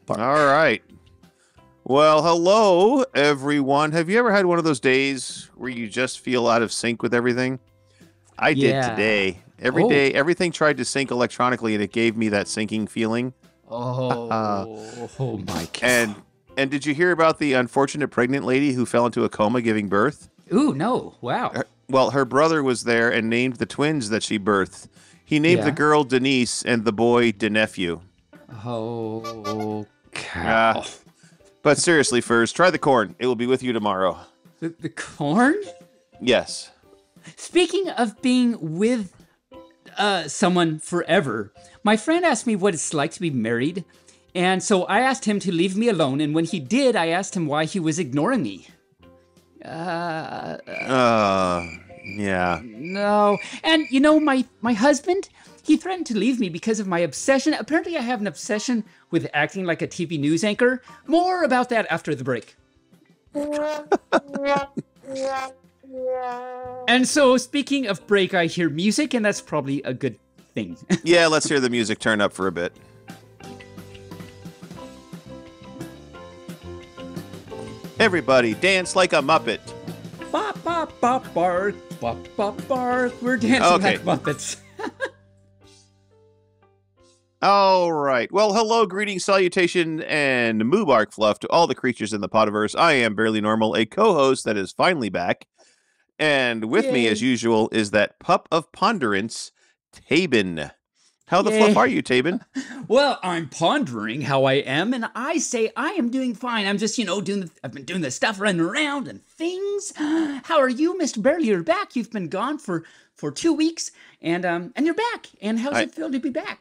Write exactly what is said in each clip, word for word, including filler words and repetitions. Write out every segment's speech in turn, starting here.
Park. All right. Well, hello, everyone. Have you ever had one of those days where you just feel out of sync with everything? I Yeah. did today. Every Oh. day, everything tried to sync electronically, and it gave me that syncing feeling. Oh, Uh, oh my God. And and did you hear about the unfortunate pregnant lady who fell into a coma giving birth? Ooh, no. Wow. Her, well, her brother was there and named the twins that she birthed. He named Yeah. the girl Denise and the boy Denephew. Oh, cow. Uh, but seriously, Furs, try the corn. It will be with you tomorrow. The, the corn? Yes. Speaking of being with uh, someone forever, my friend asked me what it's like to be married. And so I asked him to leave me alone. And when he did, I asked him why he was ignoring me. Uh, Uh, yeah. no. And, you know, my, my husband, he threatened to leave me because of my obsession. Apparently, I have an obsession with acting like a T V news anchor. More about that after the break. And so, speaking of break, I hear music, and that's probably a good thing. Yeah, let's hear the music turn up for a bit. Everybody dance like a Muppet. Bop, bop, bop, bark, bop, bop, bark. We're dancing Okay. like Muppets. All right. Well, hello, greetings, salutation, and Moobarkfluff to all the creatures in the Podiverse. I am Barely Normal, a co-host that is finally back. And with me, Yay. as usual, is that pup of ponderance, Taebyn. How the Yay. fluff are you, Taebyn? Well, I'm pondering how I am, and I say I am doing fine. I'm just, you know, doing. The, I've been doing the stuff, running around and things. How are you, Mister Barely? You're back. You've been gone for for two weeks, and um, and you're back. And how's I- it feel to be back?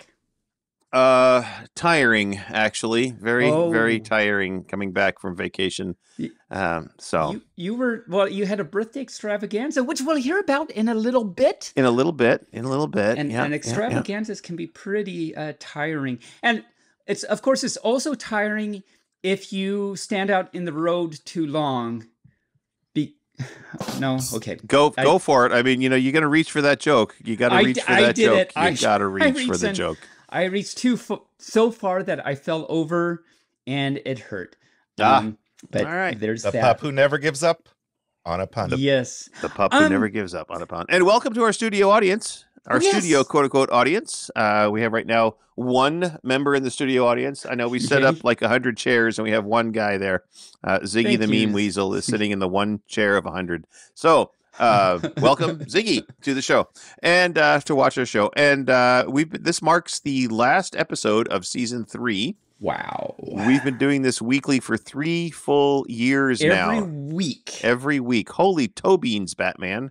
Uh, tiring, actually. Very, Oh. very tiring coming back from vacation. Y- Um, so, You you were well. You had a birthday extravaganza, which we'll hear about in a little bit. in a little bit, in a little bit. And, yeah, and yeah, yeah. extravaganzas can be pretty uh, tiring. And it's of course it's also tiring if you stand out in the road too long. Be no, okay. Go, I- go for it. I mean, you know, you're gonna reach for that joke. You got to I reach d- for I that did joke. it. You I- got to I reach for reached the in- joke. I reached too fo- so far that I fell over and it hurt. Ah, Um, but all right. there's The that. pup who never gives up on a pun. Yes. The pup who Um, never gives up on a pond. And welcome to our studio audience. Our Oh, yes. studio, quote unquote, audience. Uh, we have right now one member in the studio audience. I know we set Yay. up like a hundred chairs, and we have one guy there. Uh, Ziggy Thank the you. meme weasel is sitting in the one chair of a hundred. So, uh, welcome Ziggy to the show and uh, to watch our show. And uh, we this marks the last episode of season three. Wow. We've been doing this weekly for three full years Every now. week. Every week. Holy toe beans, Batman.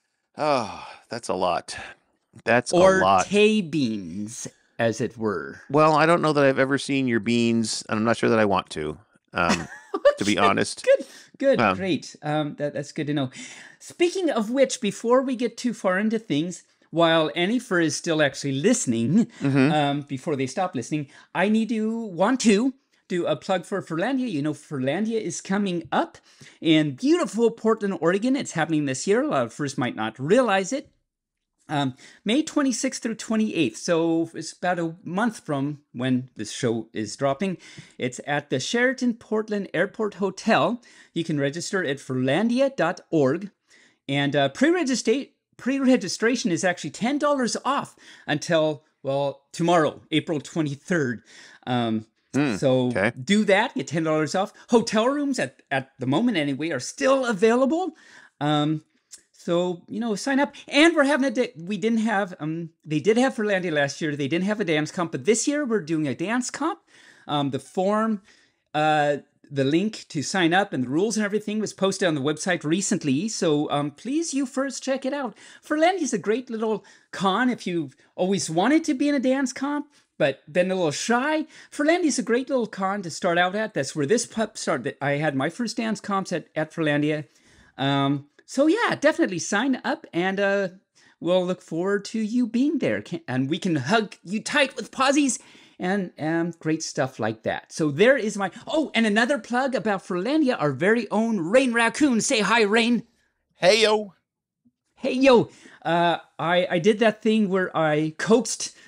Oh, that's a lot. That's Or a lot. tay beans, as it were. Well, I don't know that I've ever seen your beans, and I'm not sure that I want to, um, to be honest. Good, good, Um, great. Um, that, that's good to know. Speaking of which, before we get too far into things, while Annie-Fur is still actually listening, Mhm. um, before they stop listening, I need to, want to, do a plug for Furlandia. You know, Furlandia is coming up in beautiful Portland, Oregon. It's happening this year. A lot of Furs might not realize it. Um, May twenty-sixth through twenty-eighth, so it's about a month from when this show is dropping. It's at the Sheraton Portland Airport Hotel. You can register at furlandia dot org, and uh, pre-registra- pre-registration is actually ten dollars off until, well, tomorrow, April twenty-third. Um, Hmm, so okay. do that, get ten dollars off. Hotel rooms, at, at the moment anyway, are still available. Um, So, you know, sign up. And we're having a day. We didn't have, um, they did have Furlandia last year. They didn't have a dance comp, but this year we're doing a dance comp. Um, the form, uh, the link to sign up and the rules and everything was posted on the website recently. So um, please, you first check it out. Furlandia is a great little con if you've always wanted to be in a dance comp, but been a little shy. Furlandia is a great little con to start out at. That's where this pup started. I had my first dance comps at, at Furlandia. Um, So yeah, definitely sign up, and uh, we'll look forward to you being there. Can, and we can hug you tight with posies and um, great stuff like that. So there is my... Oh, and another plug about Furlandia, our very own Rayne Raccoon. Say hi, Rayne. Hey, yo. Hey, yo. Uh, I, I did that thing where I coaxed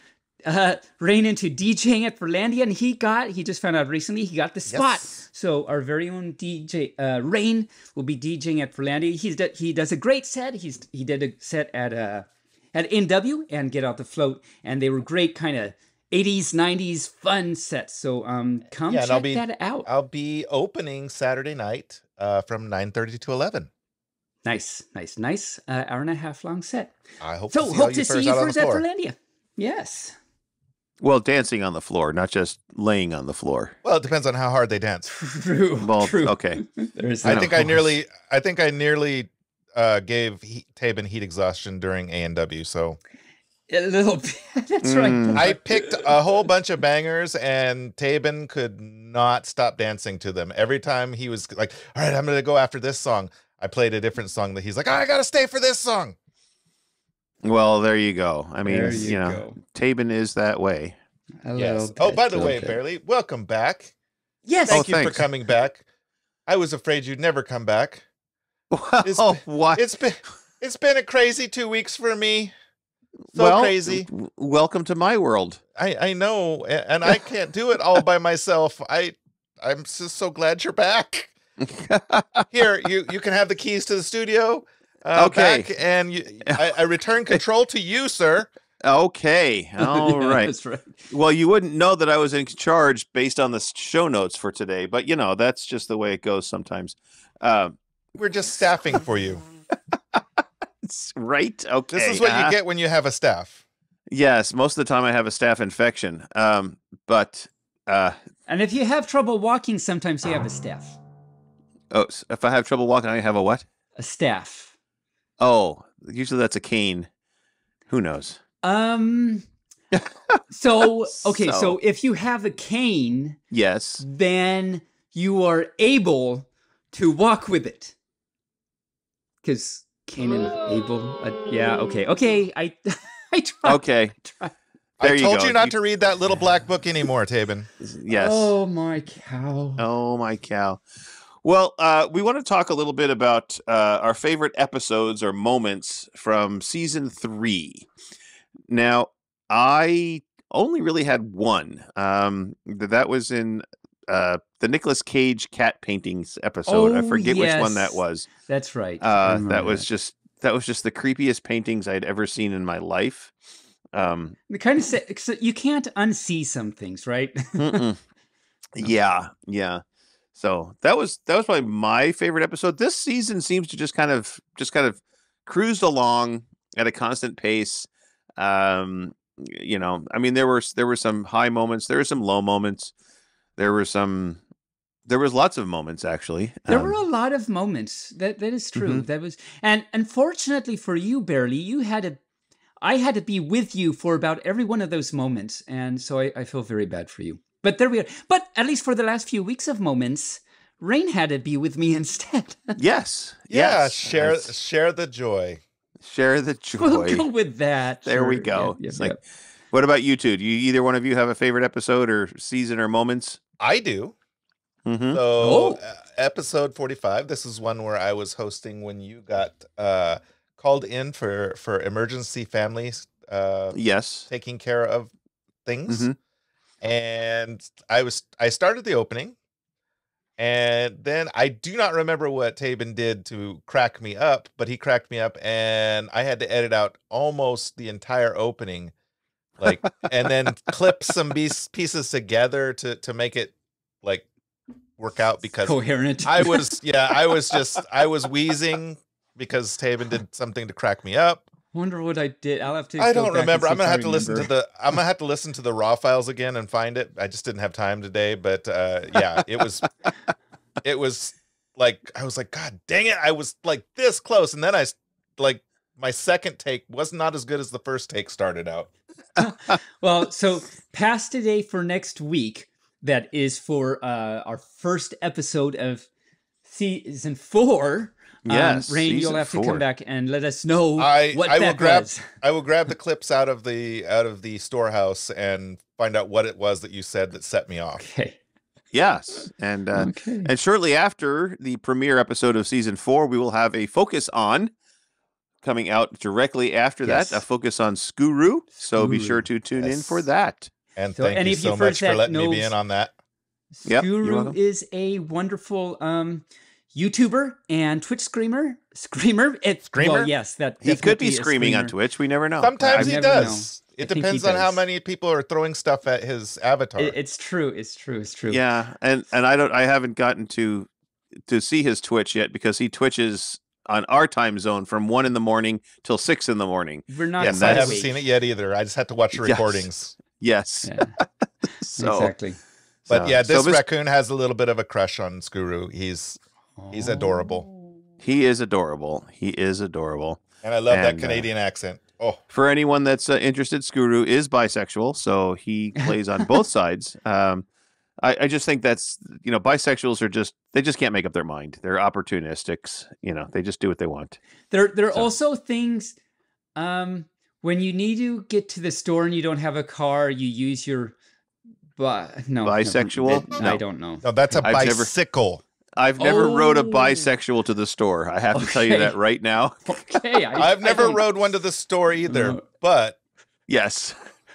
uh, Rayne into DJing at Furlandia, and he got, he just found out recently, he got the spot. Yes. So our very own D J, uh, Rayne, will be DJing at Furlandia. He's he does a great set. He's He did a set at uh, at N W and Get Out the Float, and they were great kind of eighties, nineties fun sets. So um, come Yeah, and I'll check be that out. I'll be opening Saturday night uh, from nine thirty to eleven. Nice, nice, nice. Uh, hour and a half long set. I hope So to see hope all to you see furs you out on first the at floor. Furlandia. Yes. Well, dancing on the floor, not just laying on the floor. Well, it depends on how hard they dance. True. Well, true. okay. There's I no think I course. nearly I think I nearly uh, gave he- Taebyn heat exhaustion during A and W. So A little bit. That's Mm. right. I picked a whole bunch of bangers, and Taebyn could not stop dancing to them. Every time he was like, "All right, I'm going to go after this song," I played a different song that he's like, oh, "I got to stay for this song." Well, there you go. I mean, There you, you know, go. Taebyn is that way. A Yes. little Oh, bit. by the way, Okay. Barely, welcome back. Yes. Thank Oh, you thanks. for coming back. I was afraid you'd never come back. It's- Oh, what? It's been it's been a crazy two weeks for me. So well, crazy. w- welcome to my world. I I know, a- and I can't do it all by myself. I I'm just so glad you're back. Here, you you can have the keys to the studio. Uh, Okay. Back, and you, I, I return control to you, sir. Okay. All Yeah, right. That's right. Well, you wouldn't know that I was in charge based on the s- show notes for today, but you know, that's just the way it goes sometimes. Uh, We're just staffing for you. it's- right? Okay. This is what uh, you get when you have a staff. Yes. Most of the time I have a staph infection. Um, but uh, And if you have trouble walking, sometimes you have a staff. oh, s- if I have trouble walking, I have a what? A staff. Oh, usually that's a cane. Who knows? Um. So okay. So. So- if you have a cane, Yes. then you are able to walk with it. Because cane and able. Uh, yeah. Okay. Okay. I. I tried. Okay. tried. There I you told go. you not You- to read that little black book anymore, Taebyn. Yes. Oh my cow. Oh my cow. Well, uh, we want to talk a little bit about uh, our favorite episodes or moments from season three. Now, I only really had one. Um, th- that was in uh, the Nicolas Cage cat paintings episode. I Oh, forget which one yes. that was. That's right. I Uh, remember that was just that was just the creepiest paintings I'd ever seen in my life. Um, the kind of se- you can't unsee some things, right? Mm-mm. Yeah, yeah. So that was that was probably my favorite episode. This season seems to just kind of just kind of cruised along at a constant pace. Um, you know, I mean, there were there were some high moments, there were some low moments, there were some there was lots of moments actually. There Um, were a lot of moments. That that is true. Mhm. That was, and unfortunately for you, Barely, you had to. I had to be with you for about every one of those moments, and so I, I feel very bad for you. But there we are. But at least for the last few weeks of moments, Rayne had to be with me instead. yes, Yeah, yes. share That's- share the joy. share the We'll joy. go with that. There we Sure. go. Yep, It's yep, like, what about you two? Do you either one of you have a favorite episode or season or moments? I do. Mm-hmm. So, Oh. uh, episode forty-five. This is one where I was hosting when you got uh, called in for for emergency families uh, Yes. taking care of things, Mhm. and I was I started the opening, and then I do not remember what Taebyn did to crack me up, but he cracked me up, and I had to edit out almost the entire opening, like, and then clip some piece, pieces together to to make it like work out because Coherent. I was, yeah, I was just, I was wheezing because Taebyn did something to crack me up. Wonder what I did. I'll have to. I go don't back and remember. see I'm if gonna I have to listen to remember. the. I'm gonna have to listen to the raw files again and find it. I just didn't have time today, but uh, yeah, it was, it was like I was like, God dang it! I was like this close, and then I s- like my second take was not as good as the first take started out. Well, so past today for next week. That is for uh, our first episode of season four. Yes, um, Rayne, you'll season have to four. come back and let us know I what I will that grab was. I will grab the clips out of the out of the storehouse and find out what it was that you said that set me off. Okay. Yes. And uh, Okay. and shortly after the premiere episode of season four, we will have a focus on coming out directly after Yes. that, a focus on Skuru. So be Skuru. sure to tune in Yes. for that. And So thank any you of you so first much for that letting me be knows- in on that. Yep, you're Skuru welcome. is a wonderful um, YouTuber and Twitch screamer. Screamer? It, Screamer? Well, yes, that He could be definitely a screaming on screamer. Twitch. We never know. Sometimes I he never does. I It think he depends on how does. many people are throwing stuff at his avatar. It- it's true. It's true. It's true. Yeah, and and I don't. I haven't gotten to to see his Twitch yet because he twitches on our time zone from one in the morning till six in the morning. We're not. yes, and I quite haven't awake. seen it yet either. I just have to watch the Yes. recordings. Yes. Yeah, So, exactly. But so- yeah, so this Mis- raccoon has a little bit of a crush on Skuru. He's He's adorable. he is adorable. He is adorable. and I love that And, uh, Canadian accent. Oh, For anyone that's uh, interested, Skuru is bisexual, so he plays on both sides. Um, I, I just think that's, you know, bisexuals are just, they just can't make up their mind. They're opportunistics. You know, they just do what they want. There, there are So- also things um, when you need to get to the store and you don't have a car, you use your. But no, never- Bisexual? that- No. I don't know. no, that's a I've never- bicycle. I've never rode a Oh. bisexual to the store. I have to tell you Okay. that right now. Okay, I, I've never I don't- rode one to the store either, No. but Yes.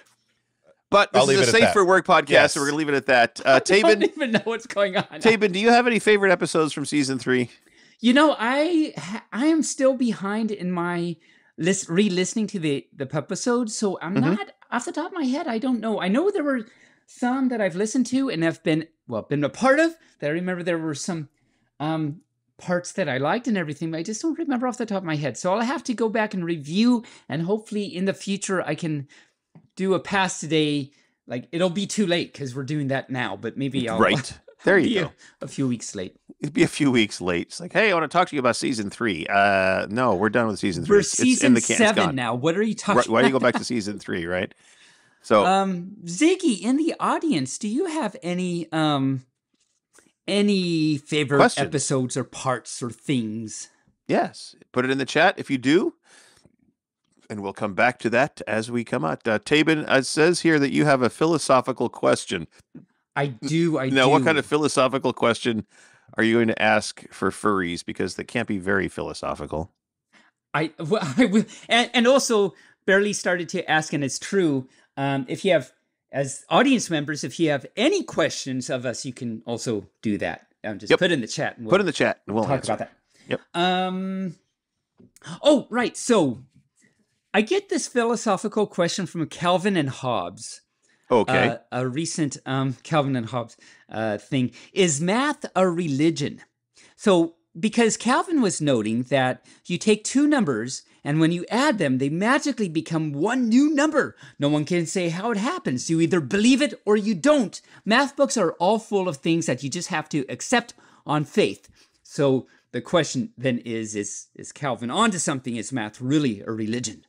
But I'll this leave is a it at Safe that. for Work podcast, Yes. so we're going to leave it at that. Uh, I don't Taebyn, even know what's going on. Taebyn, do you have any favorite episodes from season three? You know, I I am still behind in my list re-listening to the the episodes, so I'm Mhm. not off the top of my head. I don't know. I know there were some that I've listened to and have been well been a part of. That I remember there were some um, parts that I liked and everything, but I just don't remember off the top of my head. So I'll have to go back and review, and hopefully in the future I can do a pass today. Like it'll be too late because we're doing that now, but maybe I'll Right. There be you a, go. a few weeks late. It'd be a few weeks late. It's like, hey, I want to talk to you about season three. Uh, no, we're done with season three. We're It's- it's in season the can- it's seven gone. now. What are you talking Right, why do you go about? back to season three, right? So, Um, Ziggy, in the audience, do you have any um any favorite Questions? episodes or parts or things? yes, put it in the chat if you do. And we'll come back to that as we come out. Uh, Taebyn, it says here that you have a philosophical question. I do. I now, do. what kind of philosophical question are you going to ask for furries? Because they can't be very philosophical. I, well, I will, and, and also barely started to ask, and it's true. Um, if you have, as audience members, if you have any questions of us, you can also do that. Um, just Yep. put in the chat. And we'll Put in the chat and we'll talk answer. about that. Yep. Um. Oh, right. So I get this philosophical question from Calvin and Hobbes. Okay. Uh, a recent um, Calvin and Hobbes uh, thing. Is math a religion? So, because Calvin was noting that you take two numbers and when you add them, they magically become one new number. No one can say how it happens. You either believe it or you don't. Math books are all full of things that you just have to accept on faith. So the question then is, is, is Calvin onto something? Is math really a religion?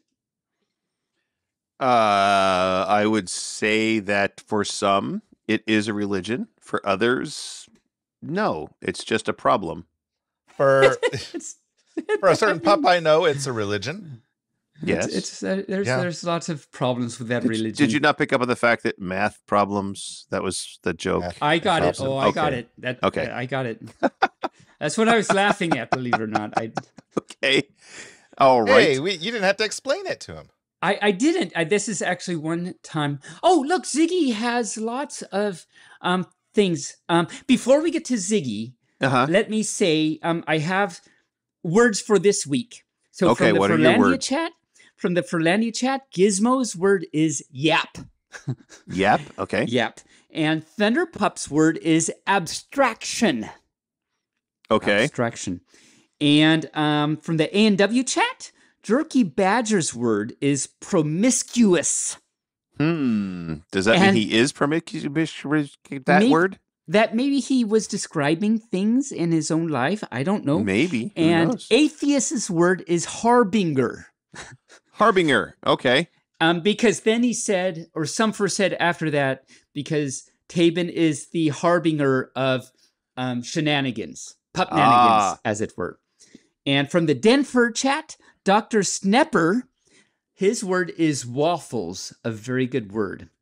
Uh, I would say that for some, it is a religion. For others, no, it's just a problem. for It's, for a certain pup I know, it's a religion. Yes. It's, it's uh, there's Yeah. there's lots of problems with that Did, religion. did you not pick up on the fact that math problems? That was the joke. Math. I got it. Problem. Oh, I got Okay. it. That Okay. I got it. That's what I was laughing at. Believe it or not, I Okay. All right. Hey, we, you didn't have to explain it to him. I, I didn't. I, this is actually one time. Oh, look, Ziggy has lots of um things. Um, before we get to Ziggy, Uh-huh. let me say um I have words for this week. So Okay, from the what are your Furlandia words? chat, from the Furlandia chat, Gizmo's word is yap. Yep. Okay. Yap. And Thunderpup's word is abstraction. Okay. Abstraction. And um, from the A and W chat, Jerky Badger's word is promiscuous. Hmm. Does that And- mean he is promiscuous? That Me- word? That maybe he was describing things in his own life. I don't know. Maybe. Who And knows? Atheist's word is harbinger. Harbinger. Okay. Um, because then he said, or Sumfer said after that, because Taebyn is the harbinger of um, shenanigans, pupnanigans, Ah. as it were. And from the Denver chat, Doctor Snepper, his word is waffles, a very good word.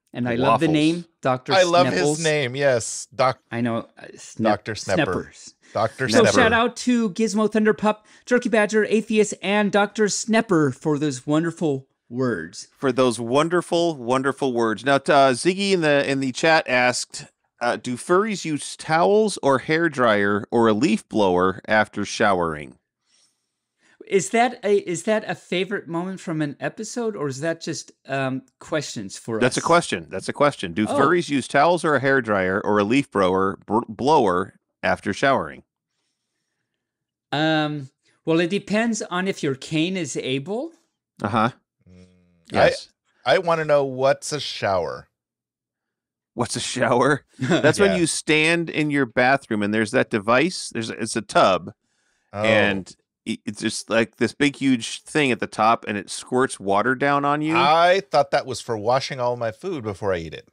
And I love the Waffles. name, Doctor I love Snepples. his name. Yes, Doc. I know. Uh, Snep- Doctor Snepper. Sneppers. Doctor So Snepper. shout out to Gizmo Thunderpup, Jerky Badger, Atheist, and Doctor Snepper for those wonderful words. For those wonderful, wonderful words. Now, uh, Ziggy in the in the chat asked, uh, "Do furries use towels or hair dryer or a leaf blower after showering?" Is that a is that a favorite moment from an episode, or is that just um, questions for That's us? a question. That's a question. Do Oh. furries use towels or a hair dryer or a leaf blower br- blower after showering? Um. Well, it depends on if your cane is able. Uh huh. Mm, Yes. I, I want to know what's a shower. What's a shower? That's when Yeah. you stand in your bathroom and there's that device. There's it's a tub Oh. and it- it's just like this big huge thing at the top and it squirts water down on you. I thought that was for washing all my food before I eat it.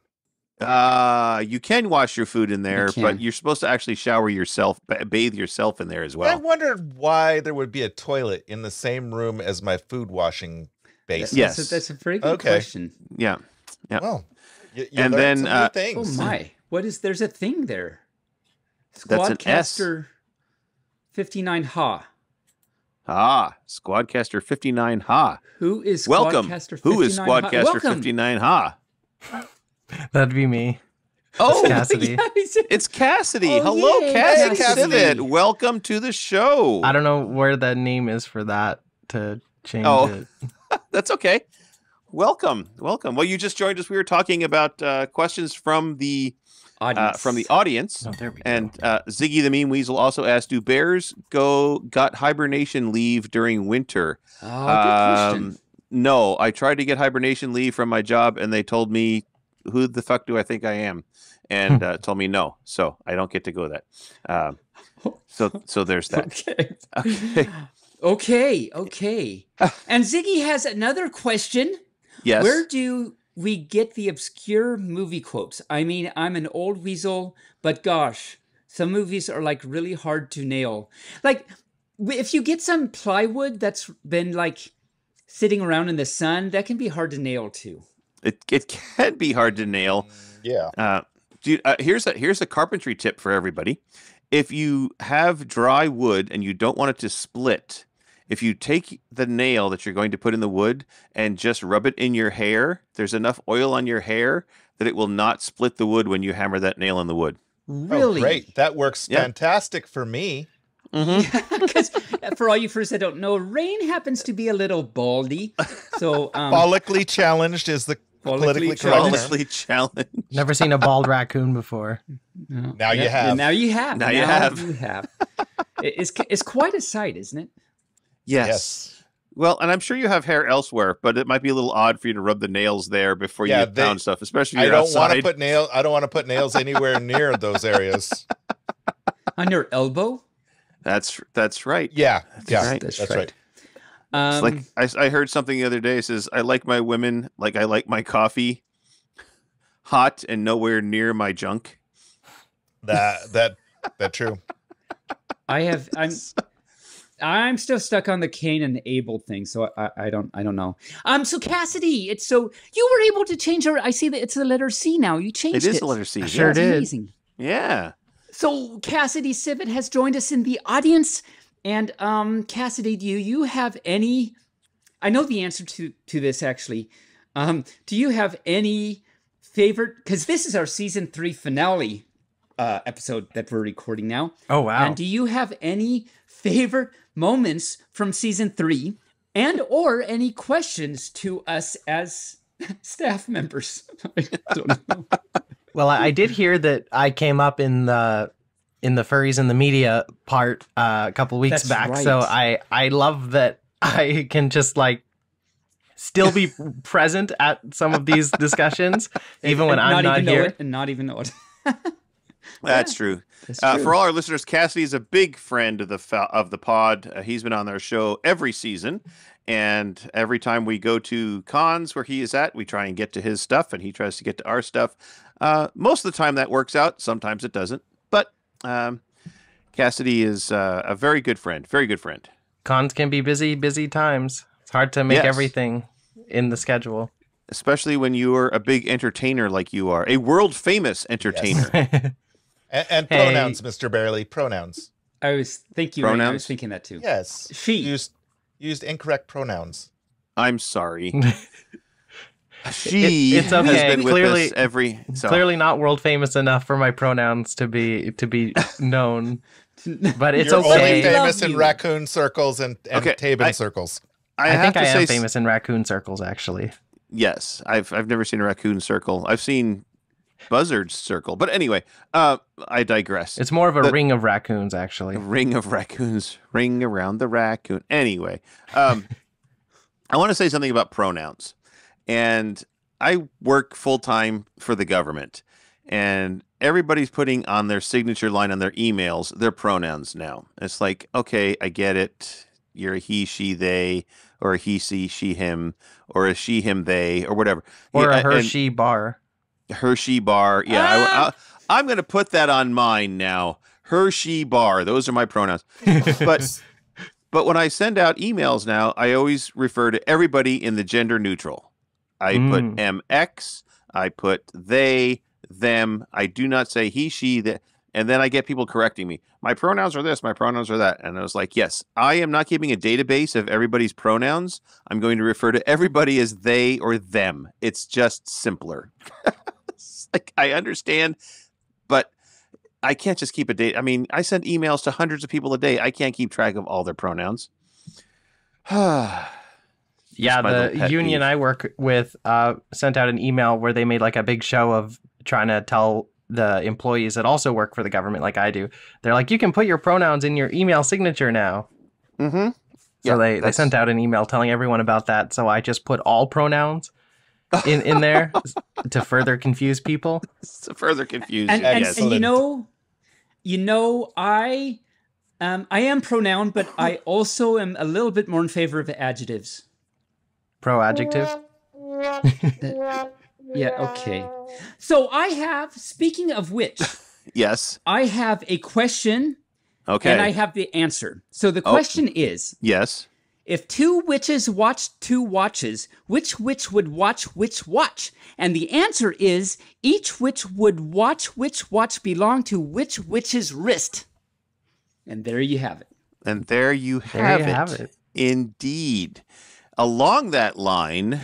Uh, you can wash your food in there, can. but you're supposed to actually shower yourself, ba- bathe yourself in there as I well. wondered why there would be a toilet in the same room as my food washing basin. Yes. That's a, that's a very good Okay. question. Yeah. Yeah. Well, you, you And learned then, some new uh, Oh things. my! What is? There's a thing there. That's an S. Squadcaster fifty-nine Ha. Ah, Squadcaster fifty-nine Ha. Who is Welcome. Squadcaster Who is fifty-nine Ha? Squadcaster Welcome. fifty-nine Ha? That'd be me. Oh, Cassidy. Yeah, he's- it's Cassidy. Oh, Hello, yay, Cassidy Cassidy. Civet. Welcome to the show. I don't know where the name is for that to change Oh. it. That's okay. Welcome, welcome. Well, you just joined us. We were talking about uh, questions from the uh, Audience. from the audience, Oh, there we go. and uh, Ziggy the Mean Weasel also asked, "Do bears go got hibernation leave during winter?" Oh, good question. Um, no, I tried to get hibernation leave from my job, and they told me, "Who the fuck do I think I am?" And uh, told me no, so I don't get to go that. Um, so, so there's that. Okay. Okay. Okay. Okay. And Ziggy has another question. Yes. Where do we get the obscure movie quotes? I mean, I'm an old weasel, but gosh, some movies are like really hard to nail. Like, w- if you get some plywood that's been like sitting around in the sun, that can be hard to nail too. It it can be hard to nail. Yeah. Uh, dude, uh, here's a here's a carpentry tip for everybody. If you have dry wood and you don't want it to split, if you take the nail that you're going to put in the wood and just rub it in your hair, there's enough oil on your hair that it will not split the wood when you hammer that nail in the wood. Really? Oh, great. That works Yeah. fantastic for me. Because for all you first that don't know, Rayne happens to be a little baldy. So, um, Follically challenged is the politically correct term. Politically challenged. Never seen a bald raccoon before. no. Now you Yeah, have. Now you have. Now you have. You have. It- it's, it's quite a sight, isn't it? Yes. Yes. Well, and I'm sure you have hair elsewhere, but it might be a little odd for you to rub the nails there before Yeah, you they- pound stuff, especially if I you're don't outside. want to put nail. I don't want to put nails anywhere near those areas. On your elbow? That's that's right. Yeah. yeah. right. That's, That's right. right. Um, It's like I, I heard something the other day. It says, "I like my women like I like my coffee, hot and nowhere near my junk." That that that true. I have. I'm. I'm still stuck on the Cain and Abel thing, so I, I don't. I don't know. Um. So Cassidy, it's so you were able to change our. I see that it's the letter C now. You changed It it. is the letter C. I yes. sure That's did. Amazing. Yeah. So Cassidy Civet has joined us in the audience, and um, Cassidy, do you, you have any? I know the answer to to this actually. Um, do you have any favorite? Because this is our season three finale uh, episode that we're recording now. Oh, wow. And do you have any favorite moments from season three, and or any questions to us as staff members? I don't know. Well, I I did hear that I came up in the in the furries and the media part uh, a couple weeks That's back. right. So I I love that I can just like still be present at some of these discussions, even when And I'm not even know here. it, and not even know it. That's true. That's Uh, true. for all our listeners, Cassidy is a big friend of the fa- of the pod. Uh, he's been on our show every season, and every time we go to cons where he is at, we try and get to his stuff, and he tries to get to our stuff. Uh, most of the time that works out. Sometimes it doesn't. But um, Cassidy is uh, a very good friend. Very good friend. Cons can be busy, busy times. It's hard to make Yes. everything in the schedule. especially when you are a big entertainer like you are, a world famous entertainer. And, and Hey. pronouns, Mister Barely, pronouns. I was thank you. Rayne, I Pronouns? was thinking that too. Yes. She. Used, used incorrect pronouns. I'm sorry. She It- it's has okay. been with Clearly- us every. So. Clearly not world famous enough for my pronouns to be to be known, but it's You're okay. only Love famous in you. raccoon circles and, and Okay, Taebyn I- circles. I, I, have think to I say, am s- famous in raccoon circles, actually. Yes, I've I've never seen a raccoon circle. I've seen buzzards circle, but anyway, uh, I digress. It's more of a The- ring of raccoons, actually. A ring of raccoons, ring around the raccoon. Anyway, um, I want to say something about pronouns. And I work full time for the government, and everybody's putting on their signature line on their emails their pronouns now. It's like, okay, I get it. You're a he, she, they, or a he, she, she, him, or a she, him, they, or whatever. Or Yeah, a and- Hershey bar. Hershey bar. Yeah, Ah! I, I, I'm going to put that on mine now. Hershey bar. Those are my pronouns. But but when I send out emails now, I always refer to everybody in the gender neutral. I Mm. put M X. I put they, them. I do not say he, she, that. And then I get people correcting me. My pronouns are this. My pronouns are that. And I was like, yes, I am not keeping a database of everybody's pronouns. I'm going to refer to everybody as they or them. It's just simpler. It's like, I understand, but I can't just keep a date. I mean, I send emails to hundreds of people a day. I can't keep track of all their pronouns. Yeah, my little the pet union peeve. I work with uh, sent out an email where they made like a big show of trying to tell the employees that also work for the government, like I do. They're like, you can put your pronouns in your email signature now. Mm-hmm. So Yeah, they, they that's- sent out an email telling everyone about that. So I just put all pronouns in, in there to further confuse people. To further confuse And, you. and, Yes. and you Excellent. know, you know, I, um, I am pronoun, but I also am a little bit more in favor of adjectives. Pro adjective. Yeah, okay. So I have, speaking of which, Yes. I have a question Okay. and I have the answer. So the Oh. question is, Yes. if two witches watched two watches, which witch would watch which watch? And the answer is, each witch would watch which watch belong to which witch's wrist. And there you have it. And there you There have, you it. have it. Indeed. Along that line,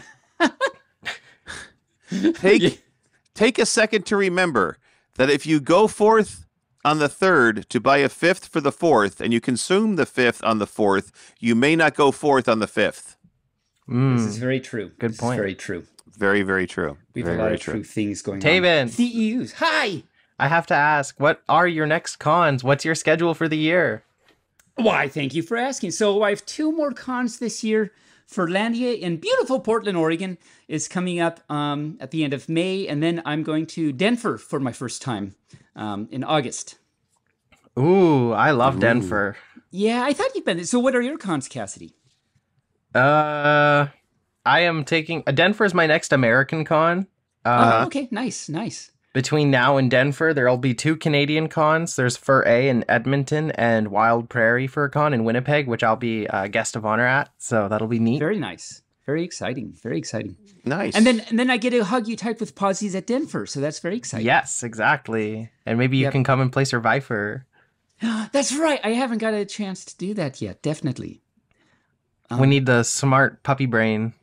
take take a second to remember that if you go forth on the third to buy a fifth for the fourth, and you consume the fifth on the fourth, you may not go forth on the fifth. Mm. This is very true. Good This is point. very true. Very, very true. We have very, a lot very of true things going Taebyn. on. C E Us. Hi. I have to ask, what are your next cons? What's your schedule for the year? Why, thank you for asking. So I have two more cons this year. Furlandia in beautiful Portland, Oregon is coming up um, at the end of May. And then I'm going to Denver for my first time um, in August. Ooh, I love Denver. Yeah, I thought you'd been there. So what are your cons, Cassidy? Uh, I am taking uh, Denver is my next American con. Uh, oh, okay, nice, nice. Between now and Denver, there'll be two Canadian cons. There's Furry in Edmonton and Wild Prairie Fur Con in Winnipeg, which I'll be a guest of honor at. So that'll be neat. Very nice. Very exciting. Very exciting. Nice. And then and then I get to hug you tight with Posies at Denver. So that's very exciting. Yes, exactly. And maybe you Yep. can come and play Survivor. That's right. I haven't got a chance to do that yet. Definitely. we need the smart puppy brain.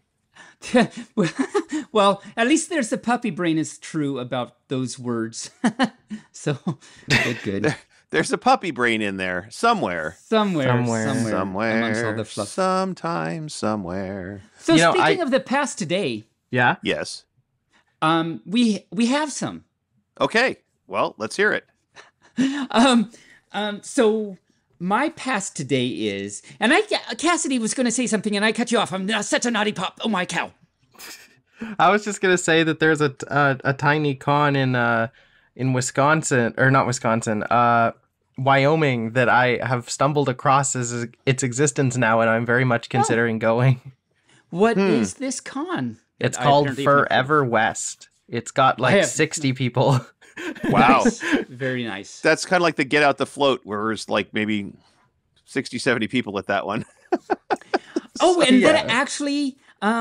Well, at least there's the puppy brain is true about those words. So good, good. There's a puppy brain in there somewhere. Somewhere, Somewhere. somewhere, Somewhere. amongst all the fluff. Sometime, somewhere. So You know, speaking I- of the past today, Yeah? Yes. um, we we have some. Okay. Well, let's hear it. Um, um, so my past today is, and I Cassidy was going to say something, and I cut you off. I'm uh, such a naughty pop. Oh my cow! I was just gonna say that there's a a, a tiny con in uh in Wisconsin or not Wisconsin, uh Wyoming that I have stumbled across as its existence now, and I'm very much considering going. What is Hmm. this con? It's I called apparently have not heard. Forever West. It's got I like have- sixty people. Wow. Nice. Very nice. That's kind of like the Get Out the Float, where there's like maybe sixty, seventy people at that one. Oh, and Yeah. then actually, um,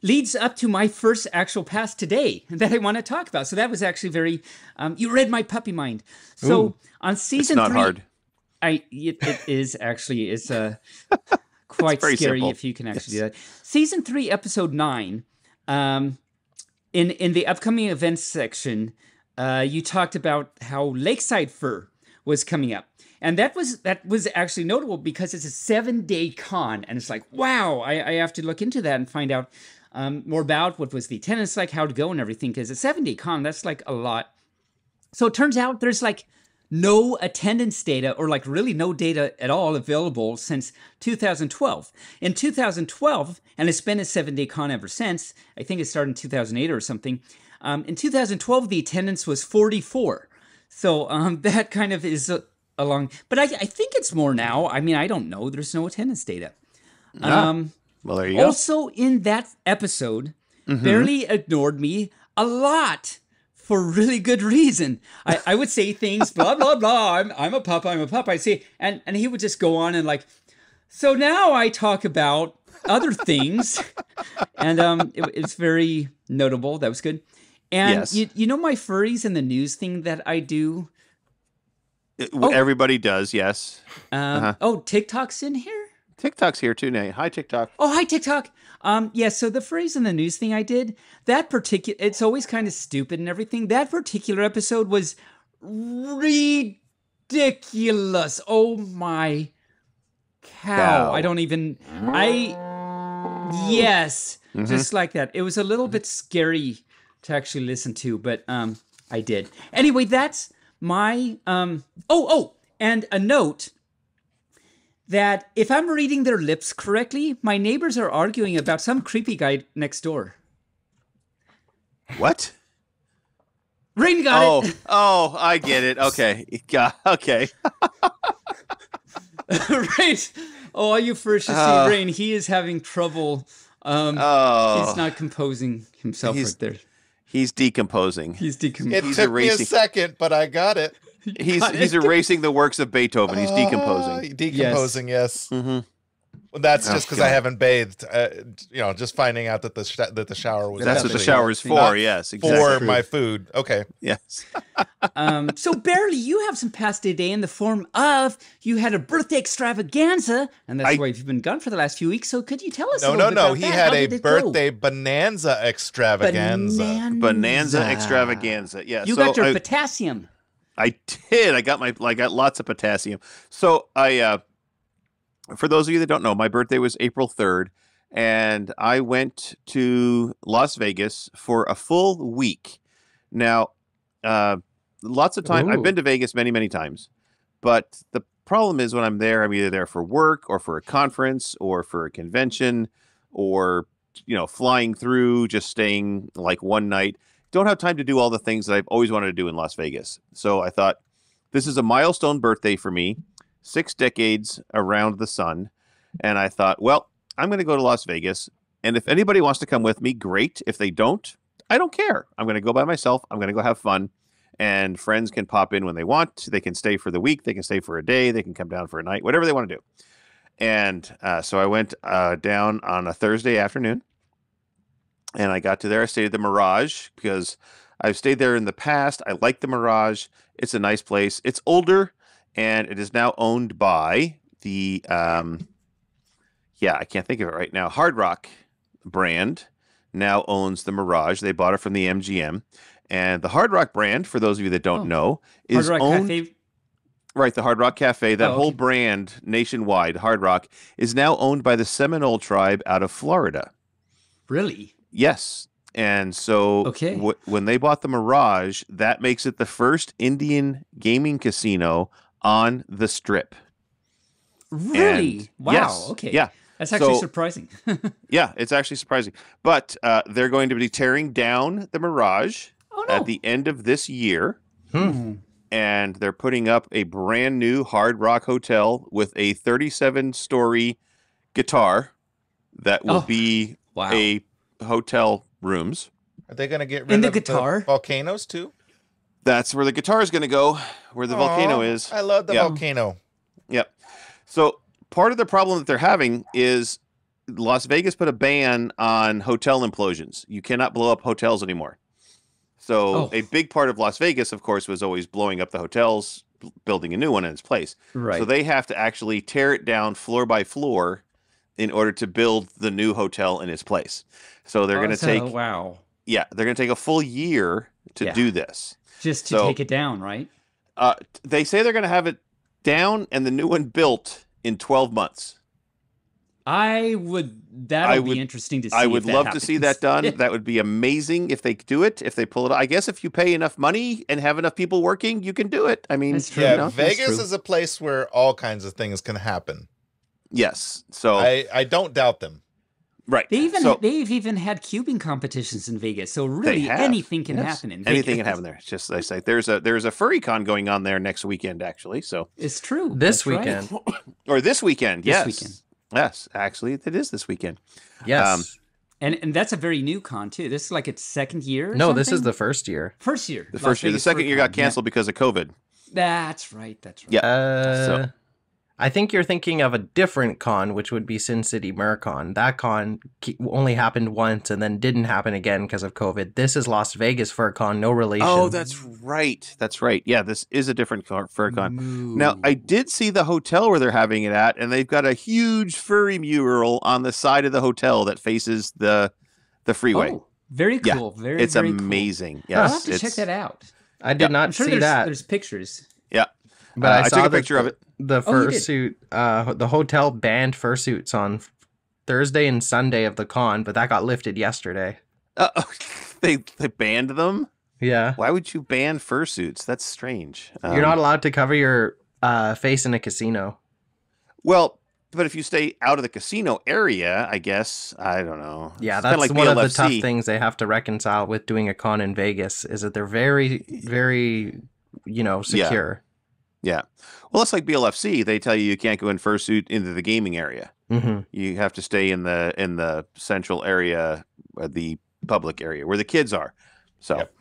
leads up to my first actual pass today that I want to talk about. So that was actually very, um, you read my puppy mind. So Ooh. on season It's not three, hard. I it, it is actually it's uh, quite very scary simple. if you can actually do that. Season three, episode nine. Um, in in the upcoming events section, uh, you talked about how Lakeside Fur was coming up. And that was that was actually notable because it's a seven-day con, and it's like, wow, I, I have to look into that and find out um, more about what was the attendance like, how to go, and everything. Because a seven-day con, that's like a lot. So it turns out there's like no attendance data, or like really no data at all available since two thousand twelve. In two thousand twelve, and it's been a seven-day con ever since. I think it started in two thousand eight or something. Um, in two thousand twelve, the attendance was forty-four. So um, that kind of is. Uh, along but I, I think it's more now. I mean, I don't know, there's no attendance data. Ah, um well, there you go. Also in that episode, Mhm. Barely ignored me a lot for really good reason. I, I would say things blah blah blah, I'm I'm a pup, I'm a pup, I say, and and he would just go on and like, so now I talk about other things. And um it, it's very notable. That was good. And Yes. you you know my furries in the news thing that I do. It- Oh. Everybody does, yes. Um, Uh-huh. Oh, TikTok's in here? TikTok's here too, Nate. Hi, TikTok. Oh, hi, TikTok. Um, yeah, so the phrase in the news thing I did, that particular, it's always kind of stupid and everything. That particular episode was ridiculous. Oh my cow. Cow. I don't even, I, yes, Mhm. just like that. It was a little bit scary to actually listen to, but um, I did. Anyway, that's my, um, oh, oh, and a note that if I'm reading their lips correctly, my neighbors are arguing about some creepy guy next door. What? Rayne got Oh, it. oh, I get it. Okay. Got, okay. Right. Oh, all you first should see Uh, Rayne. He is having trouble. Um, Oh. He's not composing himself He's right there. He's decomposing. He's decomposing. It He's took me a erasing- second, but I got it. He's got he's it. erasing the works of Beethoven. He's Ah, decomposing. decomposing, yes. Mm-hmm. Well, that's Oh, just because I God. haven't bathed. Uh, you know, just finding out that the sh- that the shower was That's what the actually shower is Not for. Yes, for exactly. my food. Okay. Yes. Um, so barely, you have some past today in the form of you had a birthday extravaganza, and that's I- why you've been gone for the last few weeks. So could you tell us? a No, little no, bit no. about He that? had How a did it go? birthday bonanza extravaganza. Bonanza. Bonanza extravaganza. Yeah. You so got your I, potassium. I did. I got my. I got lots of potassium. So I. Uh, for those of you that don't know, my birthday was April third, and I went to Las Vegas for a full week. Now, uh, lots of time. I've Ooh. been to Vegas many, many times, but the problem is when I'm there, I'm either there for work or for a conference or for a convention or, you know, flying through, just staying like one night. Don't have time to do all the things that I've always wanted to do in Las Vegas. So I thought this is a milestone birthday for me, six decades around the sun. And I thought, well, I'm going to go to Las Vegas. And if anybody wants to come with me, great. If they don't, I don't care. I'm going to go by myself. I'm going to go have fun. And friends can pop in when they want. They can stay for the week. They can stay for a day. They can come down for a night, whatever they want to do. And uh, so I went uh, down on a Thursday afternoon. And I got to there. I stayed at the Mirage because I've stayed there in the past. I like the Mirage. It's a nice place. It's older, and it is now owned by the, um, yeah, I can't think of it right now. Hard Rock brand now owns the Mirage. They bought it from the M G M. And the Hard Rock brand, for those of you that don't Oh. know, Hard is Rock owned... Cafe. Right, the Hard Rock Cafe, that Oh, whole okay. brand nationwide, Hard Rock, is now owned by the Seminole tribe out of Florida. Really? Yes. And so Okay. w- when they bought the Mirage, that makes it the first Indian gaming casino on the Strip. Really? And- wow. yes, Okay. Yeah. That's actually So- surprising. Yeah, it's actually surprising. But uh, they're going to be tearing down the Mirage Oh, no. at the end of this year. Hmm. And they're putting up a brand new Hard Rock hotel with a thirty-seven story guitar that will Oh, be Wow. a hotel rooms. Are they going to get rid In the of guitar? volcanoes too? That's where the guitar is going to go, where the volcano Aw, is. I love the Yeah. volcano. Yep. So part of the problem that they're having is Las Vegas put a ban on hotel implosions. You cannot blow up hotels anymore. So Oh. a big part of Las Vegas, of course, was always blowing up the hotels, building a new one in its place. Right. So they have to actually tear it down floor by floor in order to build the new hotel in its place. So they're Oh, going to so- take, wow. yeah, they're going to take a full year to Yeah. do this. Just to So- take it down, right? Uh, they say they're going to have it down and the new one built in twelve months. I would. That'll I would- be interesting to see. I if would that love to see happens. that done. That would be amazing if they do it, if they pull it. I guess if you pay enough money and have enough people working, you can do it. I mean, That's true. Yeah, you know, that's Vegas true. is a place where all kinds of things can happen. Yes. So I, I don't doubt them. right. They even so, they've even had cubing competitions in Vegas, so really have, anything can yes. happen in Vegas. anything can happen there. It's just I say there's a there's a furry con going on there next weekend actually. So It's true. This That's right. weekend. or this weekend. This yes. weekend. Yes, actually, it is this weekend. Yes. Um, and and that's a very new con too. This is like its second year. or no, this is something? the first year. first year. The Las first year. The Vegas second Fur year got Con, yeah. canceled because of COVID. That's right. That's right. Yeah. Uh, So- I think you're thinking of a different con, which would be Sin City Mercon. That con ke- only happened once and then didn't happen again because of COVID. This is Las Vegas Furcon, no relation. Oh, that's right. That's right. Yeah, this is a different car- fur con. Now, I did see the hotel where they're having it at, and they've got a huge furry mural on the side of the hotel that faces the the freeway. Oh, very Yeah, cool. Very it's very cool. amazing. I'll Yes, have to check it's- that out. I did yeah, not I'm sure see there's, that, there's pictures. Yeah, but Uh, I, I saw took a that picture of it. Oh, The you did? fursuit, uh, the hotel banned fursuits on Thursday and Sunday of the con, but that got lifted yesterday. Uh, they they banned them. Yeah, Why would you ban fursuits? That's strange. you're not Um, allowed to cover your uh, face in a casino. well, but if you stay out of the casino area, I guess I don't know. Yeah, It's that's kinda like one of the B L F C. tough things they have to reconcile with doing a con in Vegas is that they're very, very, you know, Yeah. secure. Yeah. Well, it's like B L F C. They tell you you can't go in fursuit into the gaming area. hmm You have to stay in the in the central area, uh, the public area where the kids are. So, Yep.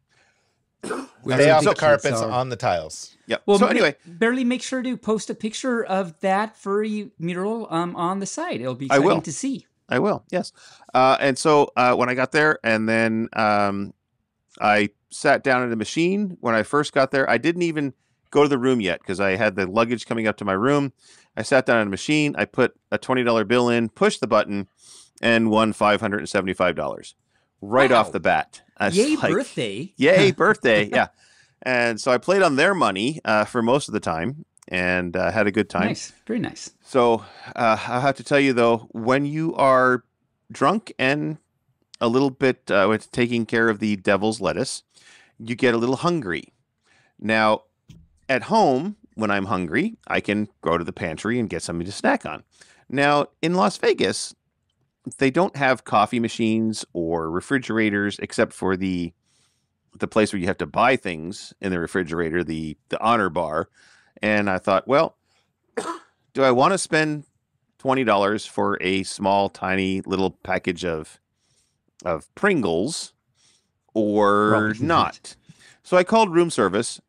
Where Stay the off the kids carpets are. on the tiles. yeah. Well, so ma- anyway, barely make sure to post a picture of that furry mural um, on the site. It'll be I exciting will. to see. I will. Yes. Uh, and so uh, when I got there, and then um, I sat down at a machine. When I first got there, I didn't even go to the room yet because I had the luggage coming up to my room. I sat down at a machine. I put a twenty dollar bill in, pushed the button, and won five hundred and seventy five dollars right Wow. off the bat. I was Yay, like, birthday. Yay, birthday. Yeah. And so I played on their money uh, for most of the time and uh, had a good time. Nice. Very nice. So uh, I have to tell you, though, when you are drunk and a little bit uh, with taking care of the devil's lettuce, you get a little hungry. Now, at home, when I'm hungry, I can go to the pantry and get something to snack on. Now, in Las Vegas, they don't have coffee machines or refrigerators except for the the place where you have to buy things in the refrigerator, the the honor bar. And I thought, well, do I want to spend twenty dollars for a small, tiny little package of of Pringles or Probably not? not. So I called room service.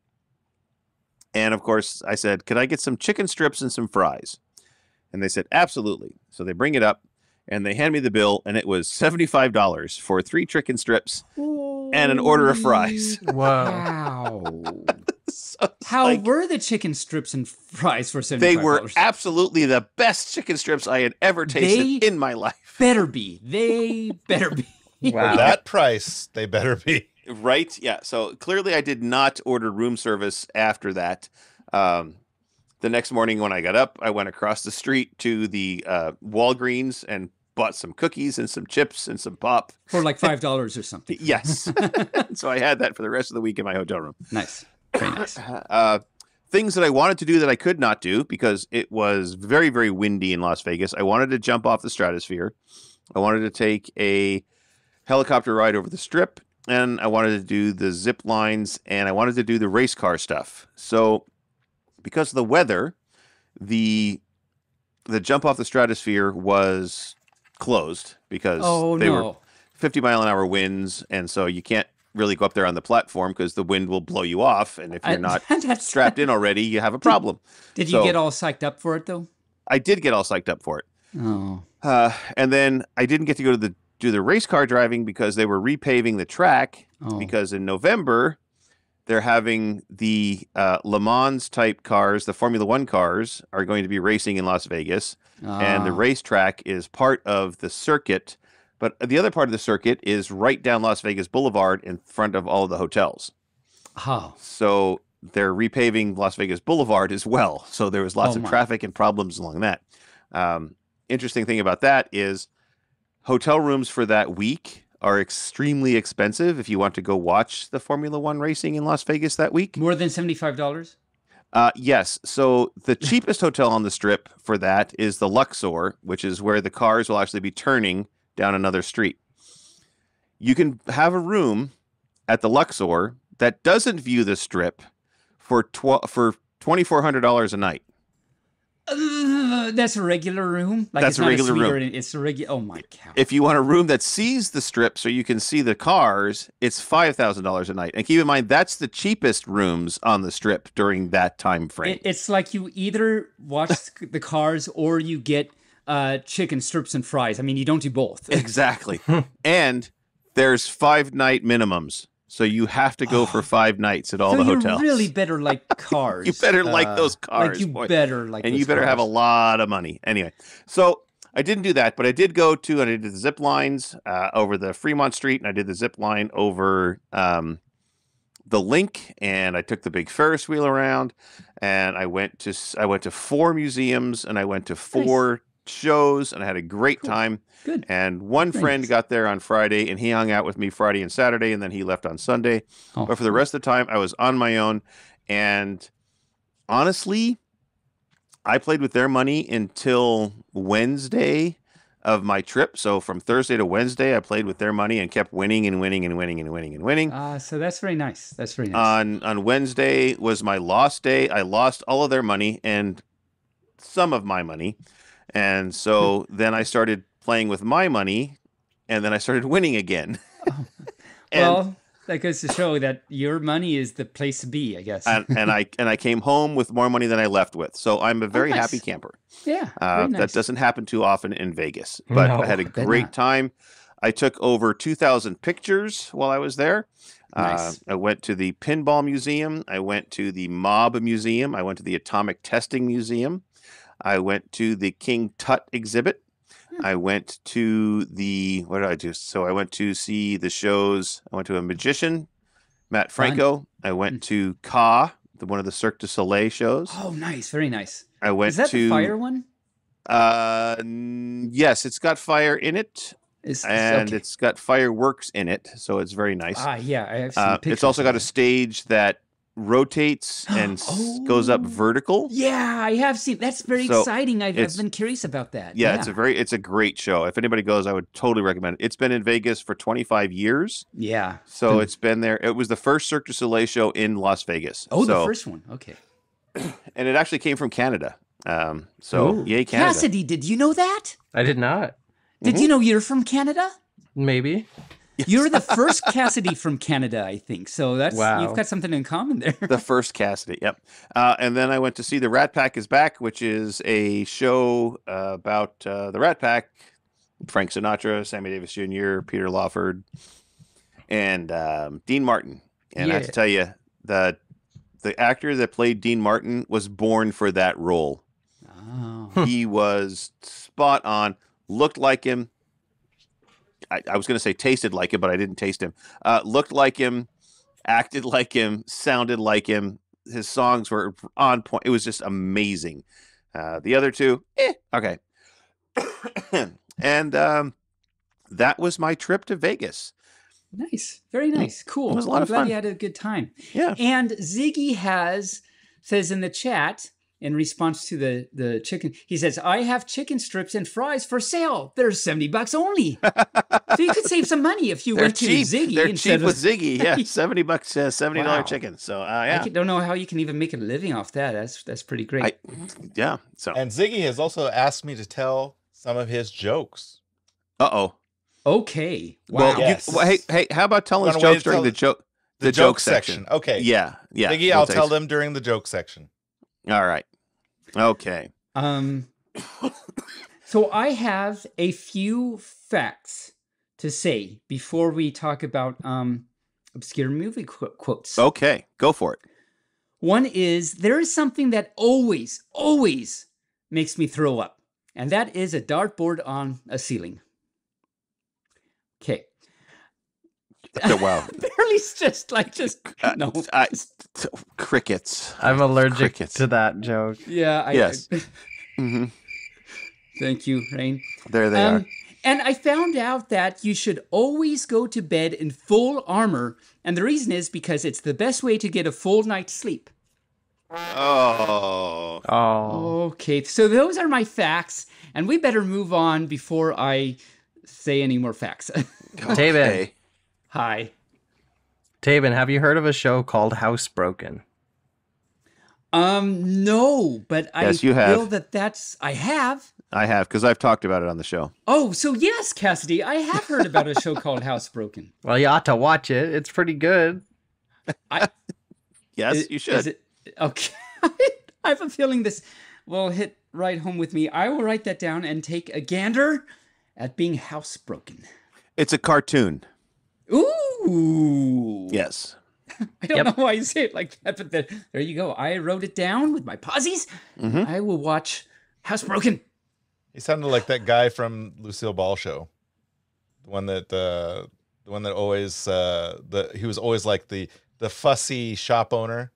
And of course, I said, could I get some chicken strips and some fries? And they said, absolutely. So they bring it up and they hand me the bill, and it was seventy-five dollars for three chicken strips and an order of fries. Whoa. Wow. So it's How like- were the chicken strips and fries for they seventy-five were dollars? absolutely the best chicken strips I had ever tasted They- in my life. better be. They better be. Wow. That price, they better be. Right? Yeah. So clearly I did not order room service after that. Um, the next morning when I got up, I went across the street to the uh, Walgreens and bought some cookies and some chips and some pop. For like five dollars or something. Yes. So I had that for the rest of the week in my hotel room. Nice. Very nice. Uh, things that I wanted to do that I could not do because it was very, very windy in Las Vegas. I wanted to jump off the stratosphere. I wanted to take a helicopter ride over the strip, and I wanted to do the zip lines, and I wanted to do the race car stuff. So because of the weather, the the jump off the stratosphere was closed because Oh, they were no. fifty mile an hour winds, and so you can't really go up there on the platform because the wind will blow you off, and if you're I- not that's- strapped in already, you have a problem. Did you So- get all psyched up for it, though? I did get all psyched up for it. Oh. Uh, and then I didn't get to go to the do the race car driving because they were repaving the track. Oh. Because in November they're having the uh, Le Mans type cars, the Formula One cars, are going to be racing in Las Vegas, and the Ah. racetrack is part of the circuit. But the other part of the circuit is right down Las Vegas Boulevard in front of all of the hotels. Oh. So they're repaving Las Vegas Boulevard as well. So there was lots Oh of my. traffic and problems along that. Um, interesting thing about that is hotel rooms for that week are extremely expensive if you want to go watch the Formula One racing in Las Vegas that week. More than seventy-five dollars? Uh, yes. So the cheapest hotel on the strip for that is the Luxor, which is where the cars will actually be turning down another street. You can have a room at the Luxor that doesn't view the strip for tw- for twenty-four hundred dollars a night. Uh, that's a regular room? Like That's it's a not regular suite room. or any- It's a regular... Oh, my cow. If you want a room that sees the strip so you can see the cars, it's five thousand dollars a night. And keep in mind, that's the cheapest rooms on the strip during that time frame. It, it's like you either watch the cars or you get uh, chicken strips and fries. I mean, you don't do both. Exactly. And there's five night minimums. So you have to go for five nights at all so the you hotels. really better like cars. You better like Uh, those cars. Like you boy. better like and those you better have a cars. lot of money. Anyway, so I didn't do that, but I did go to and I did the zip lines uh, over the Fremont Street, and I did the zip line over um, the Link, and I took the big Ferris wheel around, and I went to I went to four museums, and I went to four shows, and I had a great Cool. time. Good. And one Very friend nice. got there on Friday, and he hung out with me Friday and Saturday, and then he left on Sunday. Oh. But for the rest of the time, I was on my own. And honestly, I played with their money until Wednesday of my trip. So from Thursday to Wednesday, I played with their money and kept winning and winning and winning and winning and winning. Uh, so that's very nice. That's very nice. On on Wednesday was my lost day. I lost all of their money and some of my money. And so then I started playing with my money, and then I started winning again. And, well, that goes to show that your money is the place to be, I guess. and, and I and I came home with more money than I left with. So I'm a very nice. happy camper. yeah. Uh, very nice. That doesn't happen too often in Vegas, but No, I had a bet great not. time. I took over two thousand pictures while I was there. Nice. Uh, I went to the Pinball Museum. I went to the Mob Museum. I went to the Atomic Testing Museum. I went to the King Tut exhibit. Hmm. I went to the, what did I do? So I went to see the shows. I went to a magician, Matt Fun. Franco. I went Hmm. to Ka, the, one of the Cirque du Soleil shows. Oh, nice. Very nice. I went Is that to the fire one? Uh, n- yes, it's got fire in it, Is, and okay. it's got fireworks in it, so it's very nice. Ah, yeah. I have seen Uh, pictures. it's also of got a it. stage that rotates and s- goes up Oh. vertical. Yeah, I have seen. That's very So, exciting. I've, I've it's- been curious about that. Yeah, it's a very, it's a great show. If anybody goes, I would totally recommend it. It's been in Vegas for twenty-five years, yeah. so Hmm. it's been there. It was the first Cirque du Soleil show in Las Vegas. Oh, so, the first one. Okay. and it actually came from Canada. Um, so Ooh. yay Canada! Cassidy, did you know that? I did not. Did Mhm. you know you're from Canada? Maybe. You're the first Cassidy from Canada, I think. So that's Wow. you've got something in common there. The first Cassidy, yep. Uh, and then I went to see The Rat Pack is Back, which is a show uh, about uh, the Rat Pack, Frank Sinatra, Sammy Davis Junior, Peter Lawford, and um, Dean Martin. And I have to Yeah. tell you, the the actor that played Dean Martin was born for that role. Oh. He was spot on, looked like him. I, I was going to say tasted like him, but I didn't taste him. Uh, looked like him, acted like him, sounded like him. His songs were on point. It was just amazing. Uh, the other two, eh, okay. and um, that was my trip to Vegas. Nice. Very nice. Cool. It was a lot I'm of glad fun. you had a good time. Yeah. And Ziggy has says in the chat in response to the the chicken, he says, "I have chicken strips and fries for sale. They're seventy bucks only." So you could save some money if you They're went to cheap. Ziggy They're instead cheap with of. Ziggy. Yeah, seventy bucks, uh, seventy dollar Wow. chicken. So uh, I yeah, can- don't know how you can even make a living off that. That's that's pretty great. I, yeah. So And Ziggy has also asked me to tell some of his jokes. uh oh. Okay. Wow. Well, you- Yes. well, hey, hey, how about telling us Wanna wait jokes to during tell the the- joke The, the, joke, section. Okay. Yeah, yeah. Ziggy, we'll I'll take tell some. them during the joke section. All right. Okay. Um. So I have a few facts to say before we talk about um, obscure movie qu- quotes. Okay, go for it. One is, there is something that always, always makes me throw up, and that is a dartboard on a ceiling. Okay. Wow. Barely's just like, just, Uh, no. I- just- t- crickets. I'm allergic Crickets. to that joke. yeah. I, Yes. I- hmm thank you, Rayne. There they Um, are. and I found out that you should always go to bed in full armor. And the reason is because it's the best way to get a full night's sleep. Oh. Oh. Okay, so those are my facts. And we better move on before I say any more facts. Taebyn. Okay. Hi. Taebyn, have you heard of a show called Housebroken? Um, no, but I Yes, you feel have. that that's, I have. I have, because I've talked about it on the show. Oh, so yes, Cassidy, I have heard about a show called Housebroken. Well, you ought to watch it. It's pretty good. I, Yes, is- you should. Is it, okay. I have a feeling this will hit right home with me. I will write that down and take a gander at being housebroken. It's a cartoon. Ooh. Yes. I don't Yep. know why you say it like that, but there, there you go. I wrote it down with my pauses. Mhm. I will watch Housebroken. He sounded like that guy from Lucille Ball show, the one that uh, the one that always uh, the he was always like the the fussy shop owner.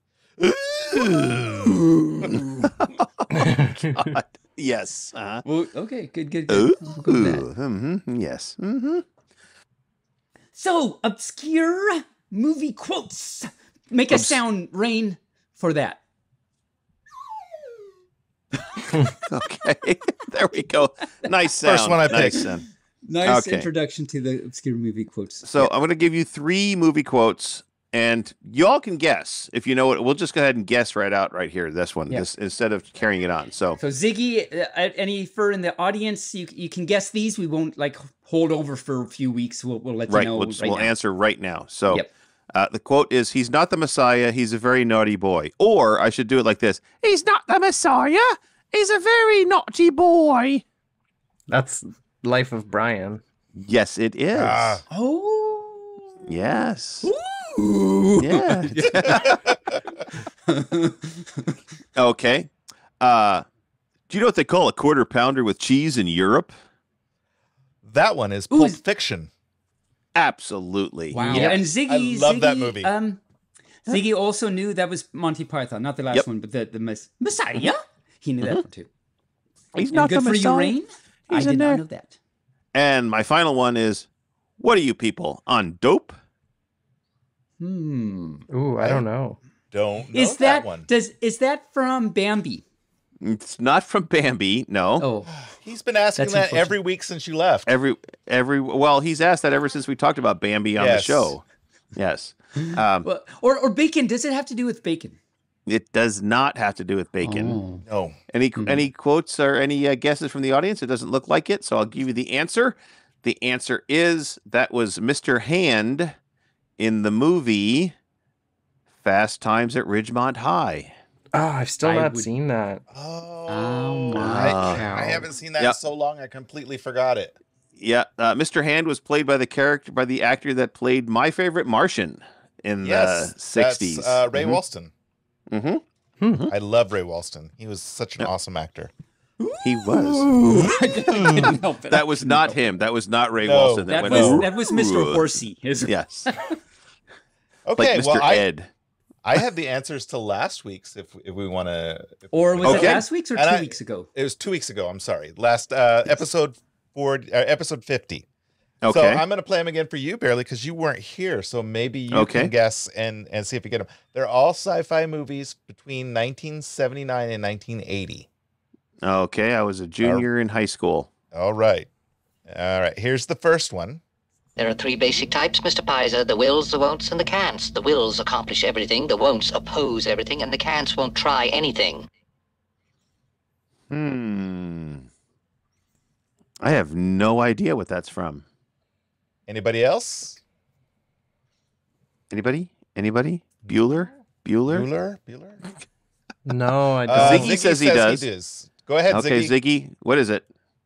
God. Yes. Uh-huh. Well, okay, good, good, Ooh. good. We'll go with that. Mhm. Yes. hmm So, obscure movie quotes. Make a Obs- sound, Rain, for that. Okay. There we go. Nice sound. First one I nice picked. sound. Nice Okay. introduction to the obscure movie quotes. So I'm going to give you three movie quotes, and y'all can guess if you know it. We'll just go ahead and guess right out right here. This one, Yeah. this, instead of carrying it on. So So Ziggy, uh, any fur in the audience, you you can guess these. We won't like hold over for a few weeks. We'll we'll let right, you know we'll, right we'll now. answer right now. So Yep. uh, the quote is, "He's not the Messiah. He's a very naughty boy." Or I should do it like this: "He's not the Messiah. He's a very naughty boy." That's Life of Brian. Yes, it is. Ah. Oh. Yes. Ooh. Yeah. Okay. Uh, do you know what they call a quarter pounder with cheese in Europe? That one is Ooh, Pulp is- Fiction. Absolutely. Wow. Yeah. And Ziggy, I love that Ziggy, movie. Um, Ziggy also knew that was Monty Python, not the last Yep. one, but the the mes- Messiah. He knew that one too. He's And not good the for Messiah. you, Rain. I He's did in not there. know that. And my final one is, what are you people, on dope? Hmm. Ooh, I don't know. Don't know Is that, that, one. does is that from Bambi? It's not from Bambi, no. Oh, He's been asking That's that unfortunate. every week since you left. Every, every, well, he's asked that ever since we talked about Bambi on Yes. the show. Yes. Um, well, or or bacon? Does it have to do with bacon? it does not have to do with bacon. Oh. No. Any Mhm. any quotes or any uh, guesses from the audience? It doesn't look like it, so I'll give you the answer. The answer is that was Mister Hand in the movie Fast Times at Ridgemont High. Oh, I've still I not would- seen that. Oh, Oh my I, cow. I haven't seen that Yep. in so long. I completely forgot it. Yeah, uh, Mister Hand was played by the character by the actor that played my favorite Martian in Yes, the sixties. That's, uh, Ray Mhm. Walston. Mhm. Hmm. I love Ray Walston. He was such an Yep. awesome actor. He was. Ooh, I couldn't help it. That was not him. That was not Ray No. Walston. That went, was "Ooh." that was Mister Horsey. His- Yes, Okay, like Mister well, I, Ed. I have the answers to last week's if if we want to. Or was it Okay. last week's or two And I- weeks ago? It was two weeks ago. I'm sorry. Last uh, episode four, uh, episode fifty. Okay. So I'm going to play them again for you, Barely, because you weren't here. So maybe you Okay. can guess and, and see if you get them. They're all sci-fi movies between nineteen seventy-nine and nineteen eighty. Okay, I was a junior in high school. All right. All right. Here's the first one. There are three basic types, Mister Pizer, the wills, the won'ts, and the can'ts. The wills accomplish everything, the won'ts oppose everything, and the can'ts won't try anything. Hmm. I have no idea what that's from. Anybody else? Anybody? Anybody? Bueller? Bueller? Bueller? Bueller? No, I don't. Uh, Ziggy says he does. does. Go ahead, Okay, Ziggy. Ziggy, what is it?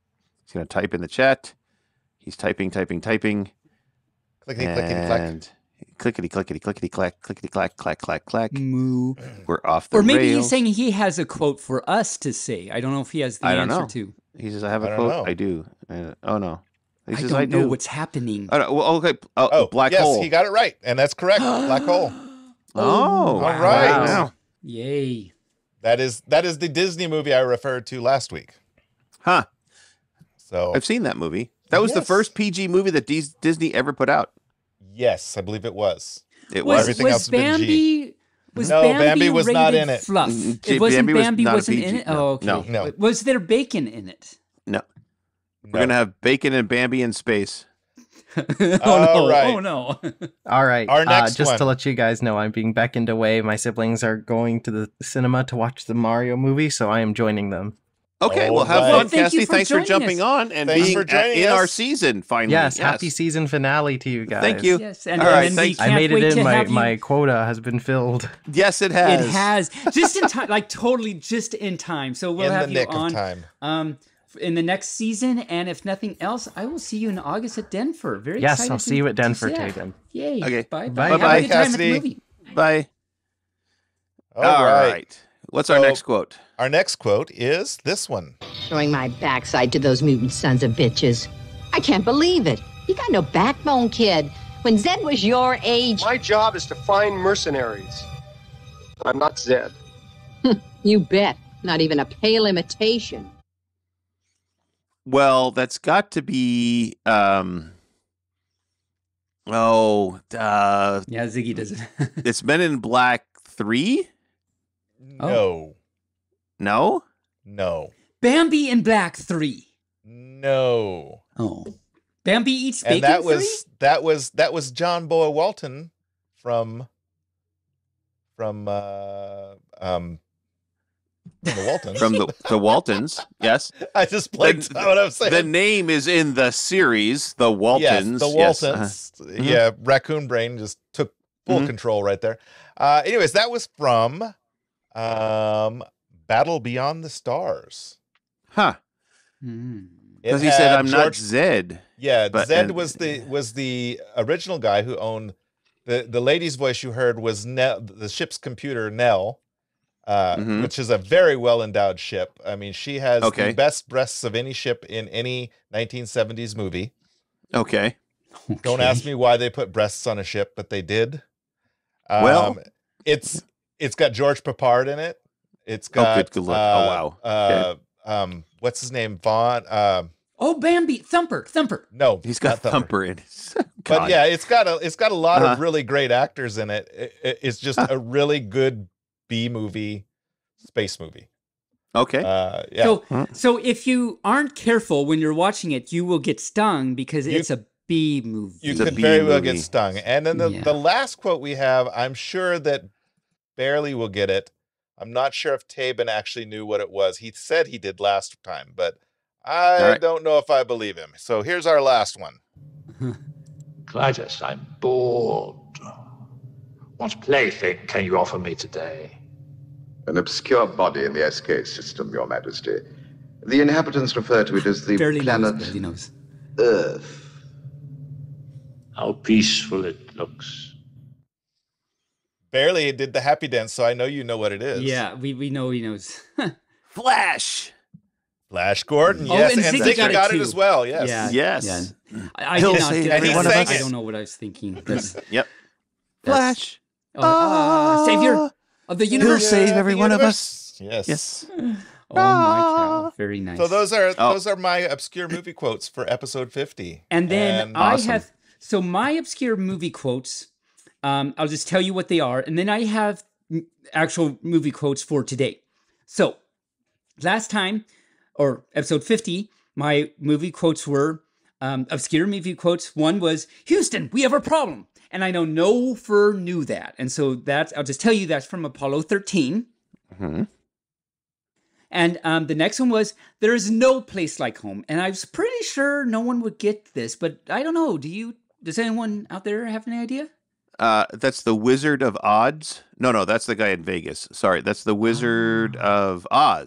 He's going to type in the chat. He's typing, typing, typing. Clickety, clickety, clack. And clickety, clickety, clickety, clack, clickety, clack, clack, clack, clack. Moo. We're off the Or maybe rails. he's saying he has a quote for us to say. I don't know if he has the I don't answer know. to. He says, I have I a don't quote. know. I do. Uh, oh, no. He I says, don't I know do. what's happening. Oh, no, well, okay. Oh, Oh, black yes, hole. he got it right, and that's correct. Black hole. Oh, All right. Wow. Yay. That is that is the Disney movie I referred to last week. Huh. So I've seen that movie. That was the Yes. first P G movie that Dis- Disney ever put out. yes, I believe it was. It Was, was. Everything was else has been G. Bambi... Was No, Bambi, Bambi was not rated in it. Fluff. Mm, It wasn't Bambi was Bambi not a wasn't P G. in it? No, Oh, okay. no. No. Was there bacon in it? No. No. We're going to have bacon and Bambi in space. oh, All no. right. Oh, no. All right. Our uh, next just one. to let you guys know, I'm being beckoned away. My siblings are going to the cinema to watch the Mario movie, so I am joining them. Okay, All well, have right. fun, Well, thank you Cassie. for Thanks for joining jumping us. on and Thanks being for at- joining in us. our season, finally. Yes, happy season finale to you guys. Thank you. Yes, and, All right, and we thanks. can't I made wait it to in. My, have you... my quota has been filled. Yes, it has. It has. Just in time, like totally just in time. So we'll In have the you nick on of time. um in the next season, and if nothing else, I will see you in August at Denver. Very Yes, excited I'll to- see you at to Denver, see that. Tatum. Yay. Okay. Bye. Bye. Have Bye-bye, a good time at Cassidy. the movie. Bye. All All right. right. What's our So- next quote? Our next quote is this one. Throwing my backside to those mutant sons of bitches. I can't believe it. You got no backbone, kid. When Zed was your age, My job is to find mercenaries. I'm not Zed. you bet. Not even a pale imitation. Well, that's got to be. Um, oh, uh, Yeah, Ziggy does it. it's Men in Black three? Oh. No. No? No. Bambi in Black three. No. Oh. Bambi eats bacon And that three? was that was that was John Boa Walton from from uh um from the Waltons. From the, the Waltons, yes. I just blanked The- out what I was saying. The name is in the series, The Waltons. Yes, the yes, Waltons. uh-huh. Yeah, Raccoon Brain just took full Mhm. control right there. Uh, anyways, that was from um, Battle Beyond the Stars. Huh. Hmm. It Because he said, had I'm not George- Zed. Yeah, but- Zed and- was the was the original guy who owned the the lady's voice you heard was Nell, the ship's computer Nell, uh, Mhm. which is a very well endowed ship. I mean, she has Okay. the best breasts of any ship in any nineteen seventies movie. Okay. Don't Okay. ask me why they put breasts on a ship, but they did. Um, Well- it's it's got George Papard in it. It's Oh, got good lord. uh, Oh, wow. Uh, um, what's his name? Vaughn. Um, Oh, Bambi. Thumper. Thumper. no, He's got not Thumper. Thumper in it. But God. yeah, it's got a it's got a lot of Uh-huh. really great actors in it. It- it- it's just a really good B movie, space movie. Okay. Uh, yeah, So, Huh? so if you aren't careful when you're watching it, you will get stung because You- it's a B movie. you It's a could B very well movie. get stung. And then the, Yeah. the last quote we have, I'm sure that Barely will get it. I'm not sure if Taebyn actually knew what it was. He said he did last time, but I All right. don't know if I believe him. So here's our last one. Clytus, I'm bored. What plaything can you offer me today? An obscure body in the S K system, Your Majesty. The inhabitants refer to it as the Barely planet knows. Barely knows. Earth. How peaceful it looks. Barely did the happy dance, so I know you know what it is. Yeah, we, we know he knows. Flash. Flash Gordon, Oh, yes, and and Ziggy Ziggy got got, it it, too. as well. Yes. Yeah. Yes. Yeah. I, I He'll did not save get every it. one of I us. don't know what I was thinking. That's, Yep. that's- Flash. oh, uh, savior of the He'll universe. save Yeah, every the one of universe. us. Yes. Yes. Oh my cow! Very nice. So those are Oh. those are my obscure movie quotes for episode fifty. And then And- I Awesome. have so my obscure movie quotes. Um, I'll just tell you what they are, and then I have m- actual movie quotes for today. So last time, or episode fifty, my movie quotes were um, obscure movie quotes. One was Houston, we have a problem, and I know no Fur knew that, and so that's I'll just tell you that's from Apollo thirteen. hmm And um, the next one was, there is no place like home. And I was pretty sure no one would get this, but I don't know. Do you, does anyone out there have any idea? Uh, that's the Wizard of Odds. No, no, that's the guy in Vegas. Sorry, that's the Wizard Ah. of Oz.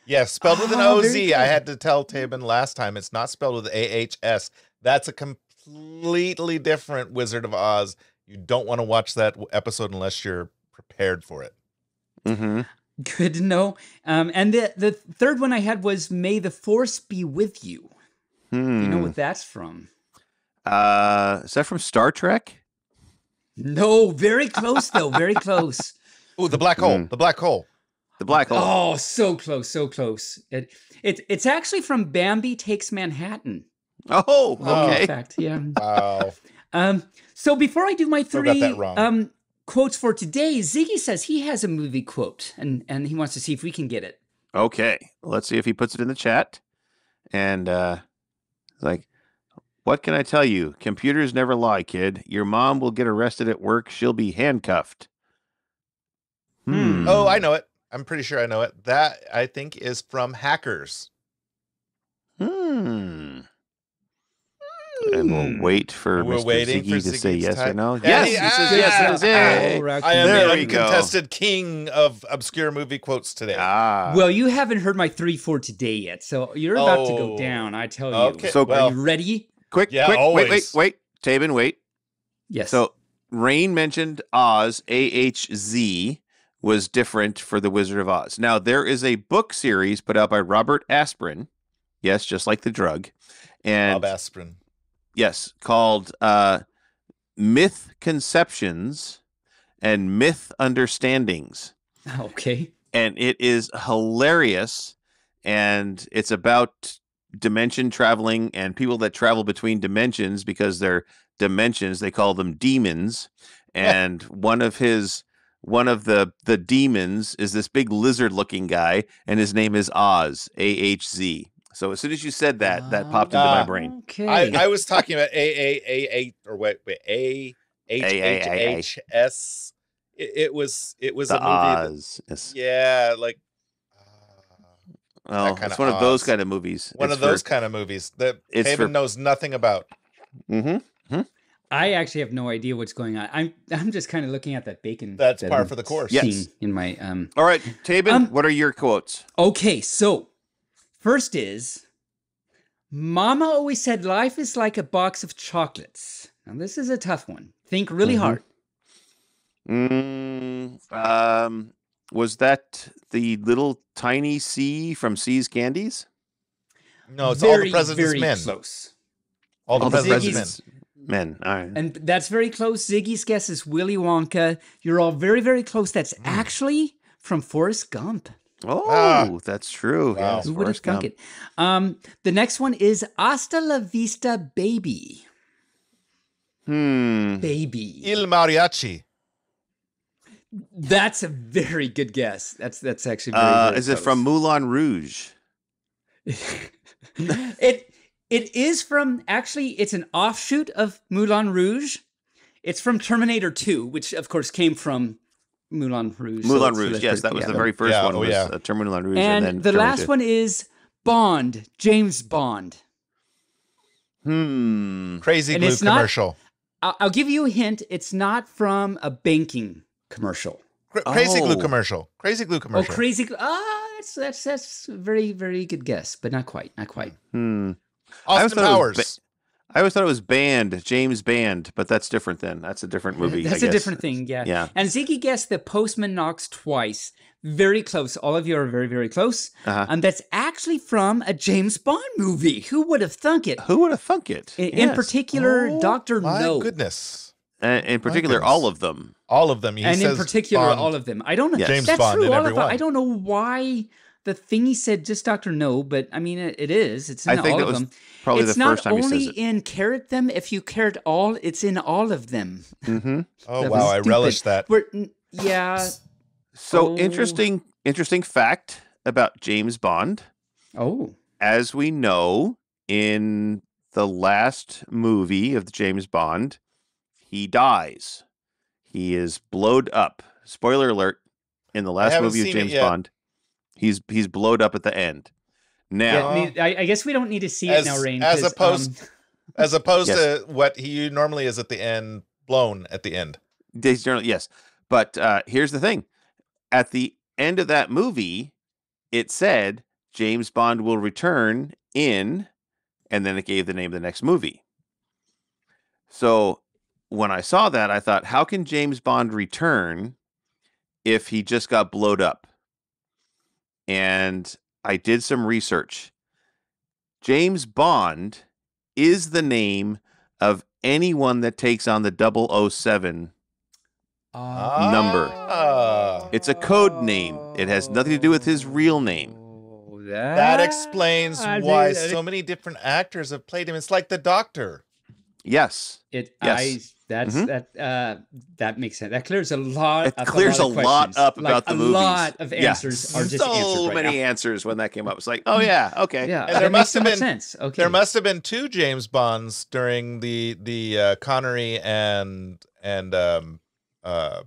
Yes, spelled with an Oh, O very Z. good. I had to tell Taebyn last time. It's not spelled with A H S. That's a completely different Wizard of Oz. You don't want to watch that w- episode unless you're prepared for it. Mm-hmm. Good to know. Um, and the the third one I had was "May the Force be with you." Hmm. Do you know what that's from? Uh, is that from Star Trek? No, very close though. Very close. Oh, the black hole. Mm. The black hole. The black hole. Oh, so close, so close. It it it's actually from Bambi Takes Manhattan. Oh, Oh. okay. In fact, yeah. Wow. Um, so before I do my Still got three that wrong. um quotes for today, Ziggy says he has a movie quote, and and he wants to see if we can get it. Okay. Let's see if he puts it in the chat. And uh, like, what can I tell you? Computers never lie, kid. Your mom will get arrested at work. She'll be handcuffed. Hmm. Oh, I know it. I'm pretty sure I know it. That, I think, is from Hackers. Hmm. And we'll wait for We're Mister waiting Ziggy for to say Ziggy's yes or time. no. And Yes, he- he says ah, yes. That is it. Oh, Rocky. I am There the we go. uncontested king of obscure movie quotes today. Ah. Well, you haven't heard my three for today yet, so you're about to go Oh. down. I tell you. Okay, So- Are well, you ready? quick, Yeah, quick, wait, wait, always. wait. Taebyn, wait. Yes. So Rayne mentioned Oz, A H Z, was different for The Wizard of Oz. Now, there is a book series put out by Robert Aspirin. Yes, just like the drug. And Bob Aspirin. yes, called uh, Myth Conceptions and Myth Understandings. okay. And it is hilarious. And it's about dimension traveling and people that travel between dimensions because they're dimensions. They call them demons. And one of his one of the the demons is this big lizard looking guy, and his name is Oz, A H Z. So as soon as you said that, that popped into my Ah. brain. Okay. I, I was talking about A A A A or wait, wait A H H H S. It, it was it was The a movie. That, Oz. Yes. yeah, like Oh, kinda it's one of those Oz. kind of movies. one It's of those for- kind of movies that it's Taebyn for- knows nothing about. Mhm. I actually have no idea what's going on. I'm I'm just kind of looking at that bacon. That's that par I'm for the course. Yes. seeing in my um. All right, Taebyn, Um, what are your quotes? Okay, so first is, Mama always said life is like a box of chocolates. Now this is a tough one. Think really Mhm. hard. Mm, um, was that the little tiny C from C's Candies? No, it's all very, the president's very men. close. All the All the president's men. president's men. All right. And that's very close. Ziggy's guess is Willy Wonka. You're all very, very close. That's Mm. actually from Forrest Gump. Oh, Ah. that's true. Wow. Yes, Who would have Forrest thunk Gump. it? Um, the next one is Hasta la Vista, Baby. Hmm. Baby. Il Mariachi. That's a very good guess. That's that's actually very, Uh, very is it from close. Moulin Rouge? it it is from actually it's an offshoot of Moulin Rouge. It's from Terminator two, which of course came from Moulin Rouge. so Moulin it's- so Rouge. that's Yes, pretty- that was yeah. the very first Yeah, one. oh, was yeah. uh, Terminal Moulin Rouge, and, And then the last Terminator. one is Bond, James Bond. Hmm. Crazy And glue it's not- commercial. I'll, I'll give you a hint. It's not from a banking commercial. Cra- Crazy glue Oh. commercial. Crazy glue commercial. Oh, crazy! Gl- Ah, that's that's that's a very very good guess, but not quite, not quite. Hmm. I always Austin thought it was Powers. I always thought it was Band, James Band, but that's different then. That's a different movie. I That's a guess. different thing, yeah. Yeah. And Ziggy guessed the Postman Knocks Twice. Very close. All of you are very, very close. Uh-huh. And that's actually from a James Bond movie. Who would have thunk it? Who would have thunk it? In, in Yes. particular, Oh, Doctor My No. goodness. Uh, in particular, goodness. all of them. All of them. He and in says particular, Bond. all of them. I don't know. Yes. James That's Bond true. in All every of them. one. I don't know why the thing he said just Doctor No, but I mean, it, it is. It's in I think all that of was them. probably it's the not first time he only says it. in carrot them. If you carrot all, it's in all of them. Mm-hmm. Oh, That wow. was I stupid. relish that. We're, n- yeah. So Oh. interesting, interesting fact about James Bond. Oh. As we know, in the last movie of the James Bond, he dies. He is blowed up. Spoiler alert! In the last haven't movie of seen it James yet. Bond, he's he's blowed up at the end. Now, Yeah, ne- I, I guess we don't need to see As- it now, Rain. as 'cause, opposed- um, As opposed Yes. to what he normally is at the end, blown at the end. Days Journal, yes. But uh, here's the thing: at the end of that movie, it said James Bond will return in, and then it gave the name of the next movie. So when I saw that, I thought, how can James Bond return if he just got blowed up? And I did some research. James Bond is the name of anyone that takes on the double oh seven Uh, number. Ah. It's a code name. It has nothing to do with his real name. Oh, That explains I why think that- so many different actors have played him. It's like the Doctor. Yes. It. Yes. I. That's Mhm. that. Uh, that makes sense. That clears a lot. It up clears a a lot, of lot questions. up Like, about the a movies. lot of Yeah. answers are just so answered right many now. answers when that came up. It's like, oh yeah, okay. Yeah, And that there makes must so have much been- sense. Okay. There must have been two James Bonds during the the uh, Connery and and um uh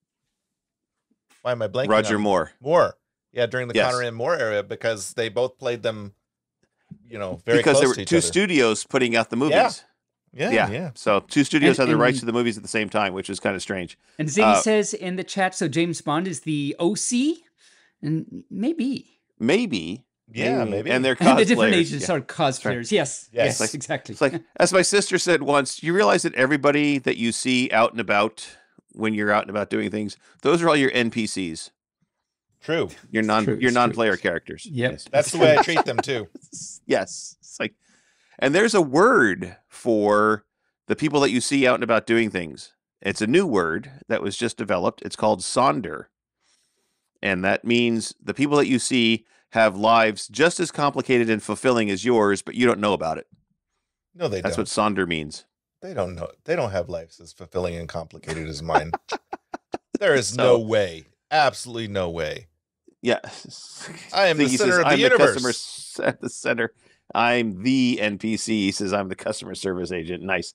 why am I blanking? Roger on- Moore. Moore. Yeah, during the Yes. Connery and Moore era because they both played them, you know, very Because close there were to each two other. studios putting out the movies. Yeah. Yeah, Yeah. yeah. So two studios And- had the rights and- to the movies at the same time, which is kind of strange. And Ziggy Uh, says in the chat, so James Bond is the O C, and maybe Maybe. Yeah, maybe. And they're the different cosplayers. agents Yeah. are cosplayers. Yes, Yes. yes, Like- exactly. It's like, as my sister said once, you realize that everybody that you see out and about when you're out and about doing things, those are all your N P Cs. True. Your non true, your it's non-player true. characters. Yep. Yes. That's the way I treat them too. Yes. It's like, and there's a word for the people that you see out and about doing things. It's a new word that was just developed. It's called Sonder. And that means the people that you see have lives just as complicated and fulfilling as yours, but you don't know about it. No, they That's don't. what Sonder means. They don't know. They don't have lives as fulfilling and complicated as mine. There is no So- way. Absolutely no way. Yeah. I am the He center says, of the I'm universe." customer s- at the center. I'm the N P C. He says, I'm the customer service agent. Nice.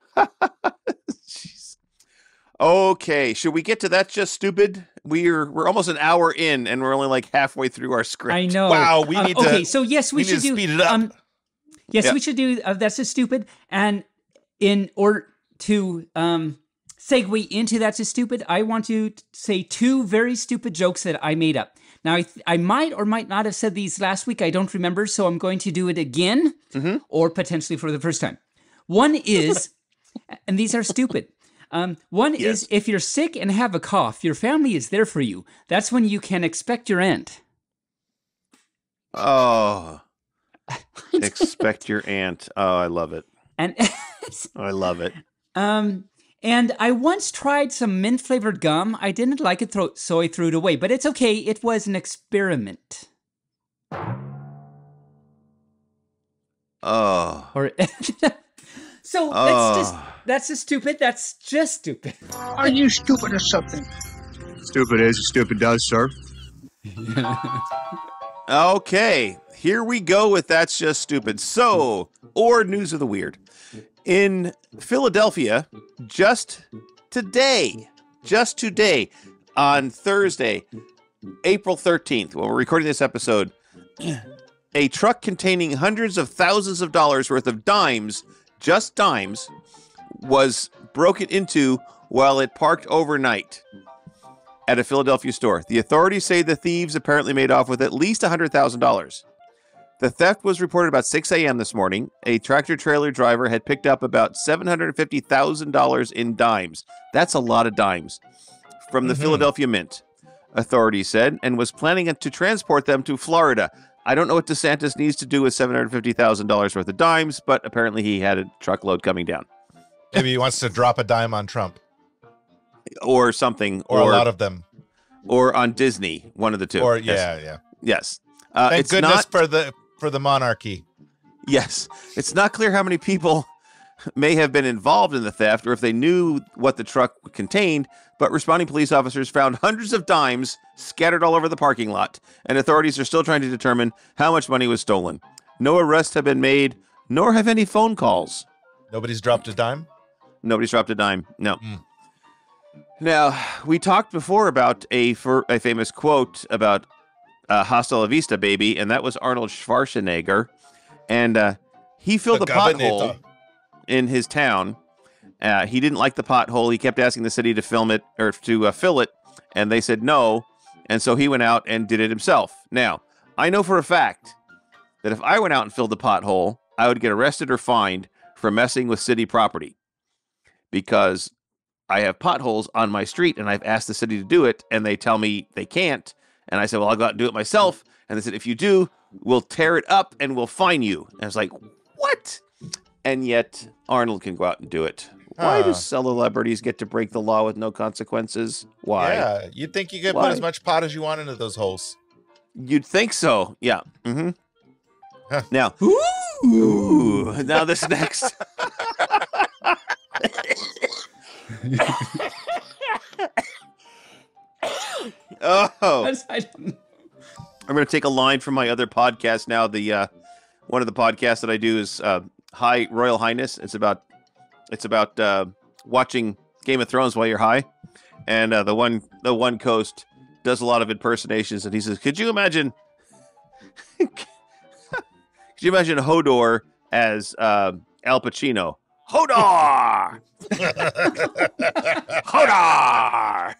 Jeez. Okay, should we get to That's Just Stupid? We're we're almost an hour in, and we're only like halfway through our script. I know. Wow, we Uh, need to- Okay, so yes, we, we need should to do. speed it up. Um, yes, Yeah. we should do. Uh, That's Just Stupid, and in order to um segue into That's Just Stupid, I want to t- say two very stupid jokes that I made up. Now, I, th- I might or might not have said these last week. I don't remember, so I'm going to do it again, Mhm. or potentially for the first time. One is, and these are stupid. Um, one Yes. is if you're sick and have a cough, your family is there for you. That's when you can expect your end. Oh, expect your aunt. Oh, I love it. And I love it. um, and I once tried some mint flavored gum. I didn't like it, throw, so I threw it away. But it's okay. It was an experiment. Oh, Or so that's just Oh. that's just stupid. That's just stupid. Are you stupid or something? Stupid is, stupid does, sir. okay. Here we go with That's Just Stupid. So, or News of the Weird. In Philadelphia, just today, just today, on Thursday, April thirteenth, when we're recording this episode, a truck containing hundreds of thousands of dollars worth of dimes, just dimes, was broken into while it parked overnight at a Philadelphia store. The authorities say the thieves apparently made off with at least one hundred thousand dollars. The theft was reported about six a.m. this morning. A tractor-trailer driver had picked up about seven hundred fifty thousand dollars in dimes. That's a lot of dimes. From the Mhm. Philadelphia Mint, authorities said, and was planning to transport them to Florida. I don't know what DeSantis needs to do with seven hundred fifty thousand dollars worth of dimes, but apparently he had a truckload coming down. Maybe he wants to drop a dime on Trump Or something. or, a lot of them. Or on Disney, one of the two. Or Yes. yeah, yeah. Yes. Uh, Thank it's goodness not, for the for the monarchy. Yes. It's not clear how many people may have been involved in the theft or if they knew what the truck contained, but responding police officers found hundreds of dimes scattered all over the parking lot, and authorities are still trying to determine how much money was stolen. No arrests have been made, nor have any phone calls. Nobody's dropped a dime? Nobody's dropped a dime. No. Mm. Now, we talked before about a, for, a famous quote about uh, Hasta la Vista, baby, and that was Arnold Schwarzenegger. And uh, he filled The a pothole Governor. in his town. Uh, he didn't like the pothole. He kept asking the city to film it or to uh, fill it, and they said no. And so he went out and did it himself. Now, I know for a fact that if I went out and filled a pothole, I would get arrested or fined for messing with city property because I have potholes on my street and I've asked the city to do it and they tell me they can't. And I said, well, I'll go out and do it myself. And they said, if you do, we'll tear it up and we'll fine you. And I was like, what? And yet Arnold can go out and do it. Why Huh. do celebrities get to break the law with no consequences? Why? Yeah, you'd think you could Why? put as much pot as you want into those holes. You'd think so. Yeah. Mm-hmm. Huh. Now, ooh, now this next. oh, I don't know. I'm going to take a line from my other podcast now. The uh, one of the podcasts that I do is uh, High Royal Highness. It's about it's about uh, watching Game of Thrones while you're high, and uh, the one the one host does a lot of impersonations, and he says, "Could you imagine? could you imagine Hodor as uh, Al Pacino? Hodor, Hodor."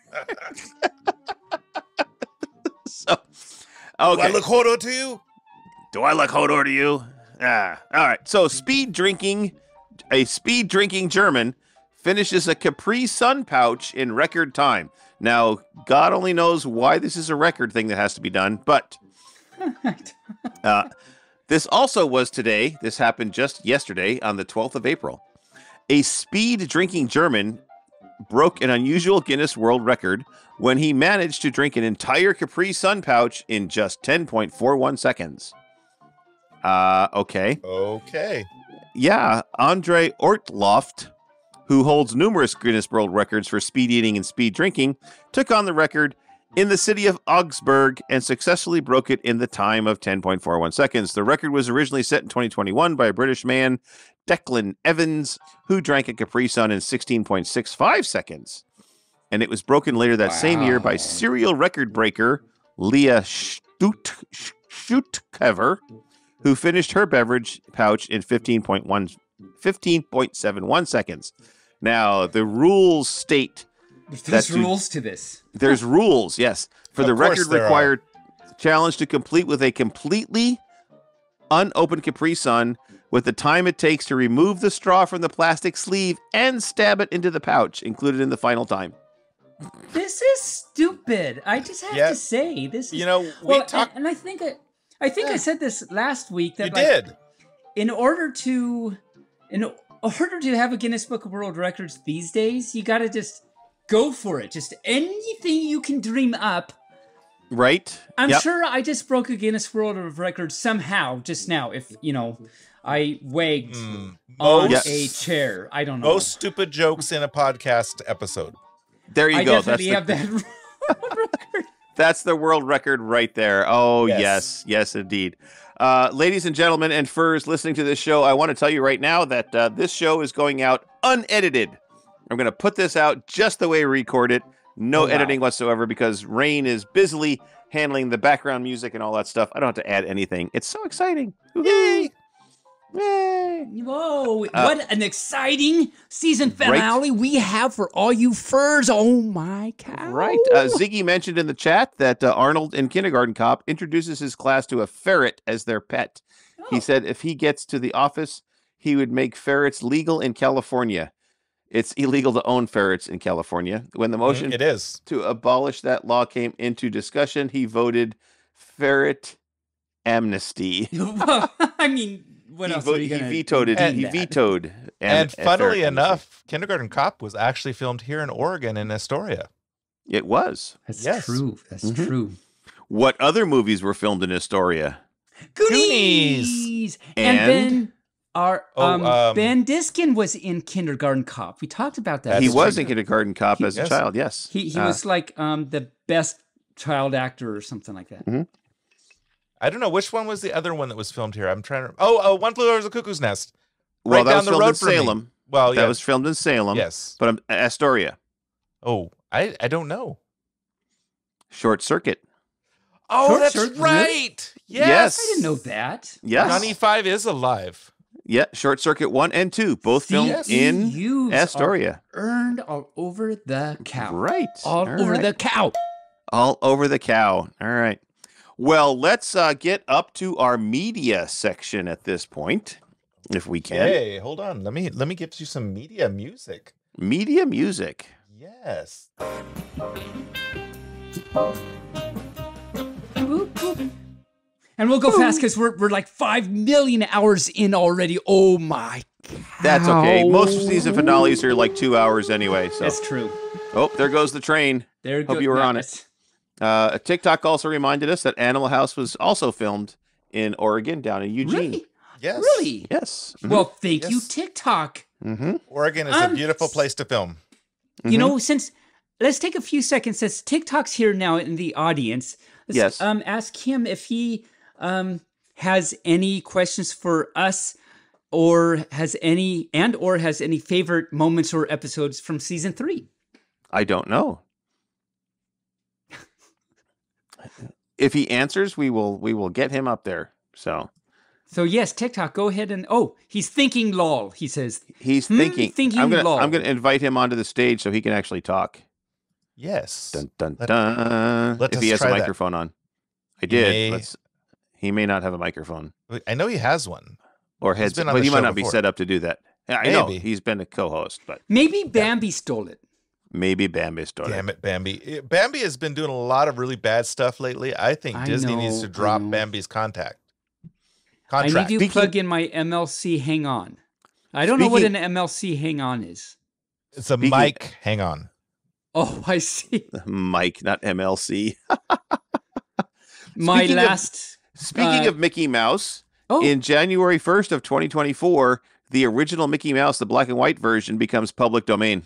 so. Okay. Do I look Hodor to you? Do I look Hodor to you? Ah, all right. So, speed drinking, a speed drinking German finishes a Capri Sun pouch in record time. Now, God only knows why this is a record thing that has to be done, but uh, this also was today. This happened just yesterday on the twelfth of April. A speed drinking German broke an unusual Guinness World Record when he managed to drink an entire Capri Sun pouch in just ten point four one seconds. Uh, okay. Okay. Yeah, Andre Ortloft, who holds numerous Guinness World Records for speed eating and speed drinking, took on the record in the city of Augsburg and successfully broke it in the time of ten point four one seconds. The record was originally set in twenty twenty-one by a British man, Declan Evans, who drank a Capri Sun in sixteen point six five seconds. And it was broken later that wow. same year by serial record breaker Leah Stut- Schutkever, who finished her beverage pouch in fifteen point seven one seconds. Now, the rules state There's that rules to this. There's rules, yes. For Of the course record there required challenge to complete with a completely unopened Capri Sun with the time it takes to remove the straw from the plastic sleeve and stab it into the pouch, included in the final time. This is stupid. I just have Yeah. to say this. Is, You know, we well, talked. and, and I think I, I think I said this last week that You like, did. in order to, in order to have a Guinness Book of World Records these days, you got to just go for it. Just anything you can dream up. Right? I'm Yep. sure I just broke a Guinness World of Records somehow just now. If you know, I wagged Mm. on Most- a chair. I don't know. Most stupid jokes in a podcast episode. There you I go. That's definitely the, have that world record. that's the world record right there. Oh, Yes. yes. Yes, indeed. Uh, ladies and gentlemen and furs listening to this show, I want to tell you right now that uh, this show is going out unedited. I'm going to put this out just the way we record it. No Oh, wow. editing whatsoever because Rayne is busily handling the background music and all that stuff. I don't have to add anything. It's so exciting. Yay! Yay! Whoa, Uh, what an exciting season finale we have for all you furs. Oh my cow. Right. Uh, Ziggy mentioned in the chat that uh, Arnold in Kindergarten Cop introduces his class to a ferret as their pet. Oh. He said if he gets to the office, he would make ferrets legal in California. It's illegal to own ferrets in California. When the motion It is. to abolish that law came into discussion, he voted ferret amnesty. I mean, what he, else vo- are you he gonna vetoed it. do He that? vetoed. am- And uh, funnily ferret amnesty. enough, Kindergarten Cop was actually filmed here in Oregon in Astoria. It was. That's Yes. true. That's Mhm. true. What other movies were filmed in Astoria? Goonies. And, And? then our Oh, um, um, Ben Diskin was in Kindergarten Cop. We talked about that. He That's was true. in Kindergarten Cop He- as a yes. child, yes. He he Uh, was like um the best child actor or something like that. Mhm. I don't know which one was the other one that was filmed here. I'm trying to. Oh, oh, One Flew Over the Cuckoo's Nest. well, right that down was the filmed road in from me. Salem. Well, That yeah. was filmed in Salem. Yes. But um, Astoria. Oh, I I don't know. Short Circuit. Oh, Short that's Circuit, right. really? Yes. Yes. I didn't know that. Yes. Johnny Five is alive. Yeah, Short Circuit one and two, both filmed Yes. in Views Astoria. are earned all over the cow. Right. All, All over right. the cow. All over the cow. All right. Well, let's uh, get up to our media section at this point, if we can. Hey, hold on. Let me let me get you some media music. Media music. Yes. And we'll go fast because we're we're like five million hours in already. Oh my cow. That's okay. Most season finales are like two hours anyway. So that's true. Oh, there goes the train. There Hope go- you were yeah, on it. Uh, TikTok also reminded us that Animal House was also filmed in Oregon, down in Eugene. Really? Yes. Really? Yes. Mhm. Well, thank Yes. you, TikTok. Mm-hmm. Oregon is Um, a beautiful place to film. You know, since let's take a few seconds since TikTok's here now in the audience. Let's, Yes. Um, ask him if he um has any questions for us, or has any and or has any favorite moments or episodes from season three. I don't know. If he answers, we will we will get him up there. So So yes, TikTok, go ahead and oh, he's thinking lol. He says he's Hmm, thinking. thinking I'm gonna lol. I'm gonna invite him onto the stage so he can actually talk. Yes. Dun dun Let- dun. let if us he has a try that. microphone on, I He did. may- Let's. He may not have a microphone I know he has one. or He's headset, been on but the he might show not be before. set up to do that. Yeah, I know Maybe. he's been a co-host, but maybe Bambi stole it. maybe Bambi started. Damn it, Bambi. Eh, Bambi has been doing a lot of really bad stuff lately. I think I Disney needs know, to drop I know. Bambi's contact. I Contract. need to plug in my M L C hang on. I don't know what an Speaking- M L C hang on is. It's a Speaking- mic. Hang on. Oh, I see. Mike, not M L C. My Speaking of- last Speaking Uh, of Mickey Mouse, oh, in January first of twenty twenty-four, the original Mickey Mouse, the black and white version, becomes public domain.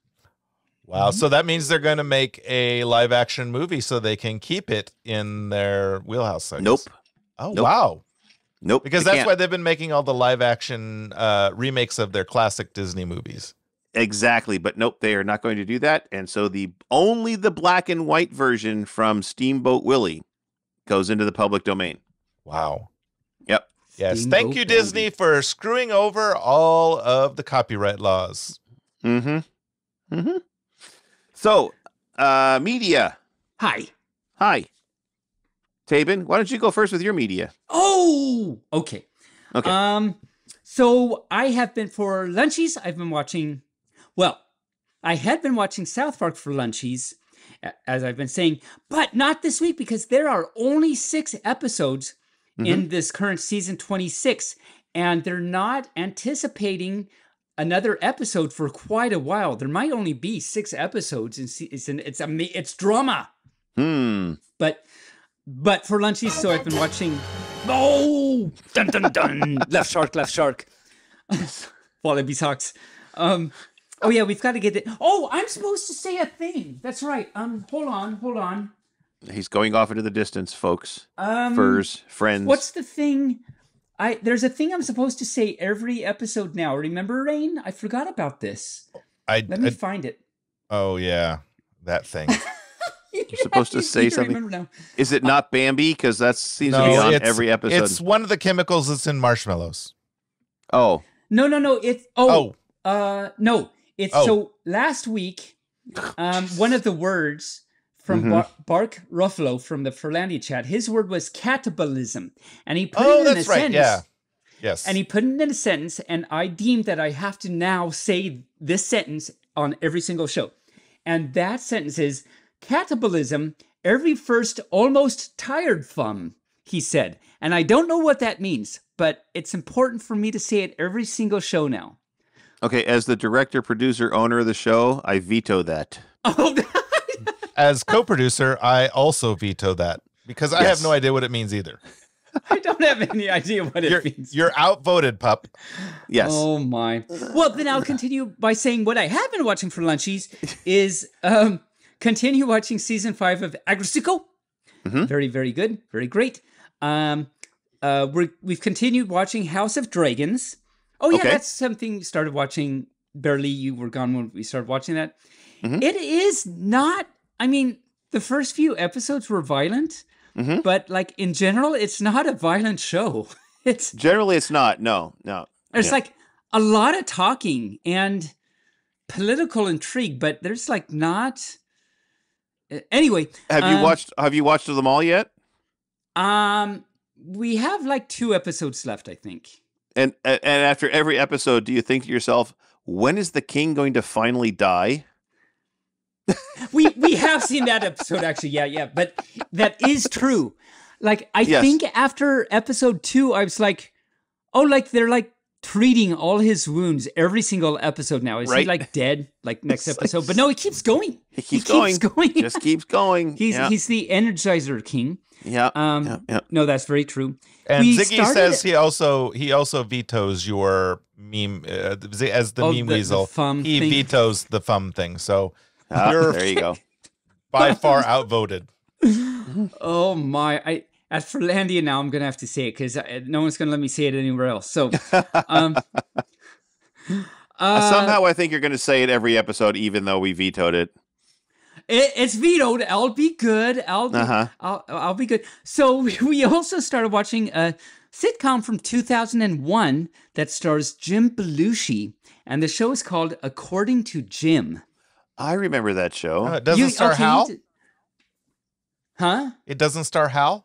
Wow. So that means they're going to make a live action movie so they can keep it in their wheelhouse. I guess. Nope. Oh, Nope. wow. Nope. Because they that's can't. why they've been making all the live action uh, remakes of their classic Disney movies. Exactly, but nope, they are not going to do that. And so the only the black and white version from Steamboat Willie goes into the public domain. Wow. Yep. Yes. Steamboat Thank you, Willie. Disney, for screwing over all of the copyright laws. Mm-hmm. Mm-hmm. So, uh, media. hi. Hi. Taebyn, why don't you go first with your media? Oh, okay. Okay. Um, so I have been for lunchies. I've been watching. Well, I had been watching South Park for lunchies, a- as I've been saying, but not this week because there are only six episodes in this current season twenty-six, and they're not anticipating another episode for quite a while. There might only be six episodes. In se- it's an, it's a it's drama, Hmm. but but for lunchies. So I've been watching. Oh, dun dun dun! Left shark, left shark. Wallaby socks. Um. Oh yeah, we've got to get it. Oh, I'm supposed to say a thing. That's right. Um. Hold on. Hold on. He's going off into the distance, folks. Um. Furs, friends. What's the thing? I there's a thing I'm supposed to say every episode now. Remember, Rain? I forgot about this. I, Let me I- find it. oh, yeah. That thing. You're supposed to You say need something. remember now. Is it not Bambi? Because that seems to be No, on it's- every episode. It's one of the chemicals that's in marshmallows. Oh. No, no, no. It's oh, uh, no. It's Oh. so last week. Um, one of the words from Mhm. Bar- Bark Ruffalo from the Furlandia chat. His word was catabolism, and he put Oh, it in that's a right. sentence. Yeah. Yes. And he put it in a sentence, and I deemed that I have to now say this sentence on every single show. And that sentence is catabolism, every first almost tired fun, he said. And I don't know what that means, but it's important for me to say it every single show now. Okay, as the director, producer, owner of the show, I veto that. Oh, As co-producer, I also veto that because I Yes. have no idea what it means either. I don't have any idea what it You're, means. you're outvoted, pup. Yes. Oh my. Well, then I'll continue by saying what I have been watching for lunchies is um continue watching season five of Agresico. Mhm. Very, very good. Very great. Um uh we're we've continued watching House of Dragons. Oh yeah, Okay. that's something we started watching barely. You were gone when we started watching that. Mhm. It is not, I mean, the first few episodes were violent, Mhm. but like in general, it's not a violent show. It's Generally, it's not. No, no. there's Yeah. like a lot of talking and political intrigue, but there's like not. Uh, Anyway, Have you um, watched? Have you watched them all yet? Um, we have like two episodes left, I think. And and after every episode, do you think to yourself, when is the king going to finally die? we we have seen that episode actually, yeah, yeah. But that is true. Like I Yes. think after episode two, I was like, oh, like they're like treating all his wounds every single episode now. Is he Right. like dead like next It's like- episode? But no, he keeps going. He keeps going. going. Just keeps going. He's yeah. he's the Energizer King. yeah. Um, yeah, yeah. No, that's very true. And We Ziggy started- says he also he also vetoes your meme uh, as the Oh, meme the- the weasel. thumb he thing. vetoes the thumb thing. So Ah, you're there you go. by far outvoted. Oh my! I as for Landia now, I'm gonna have to say it because no one's gonna let me say it anywhere else. So, um, uh, Somehow I think you're going to say it every episode, even though we vetoed it. It, it's vetoed. I'll be good. I'll be, Uh-huh. I'll, I'll be good. So we, we also started watching a sitcom from two thousand one that stars Jim Belushi, and the show is called According to Jim. I remember that show. Uh, it doesn't You- star okay, you Hal. d- Huh? It doesn't star Hal.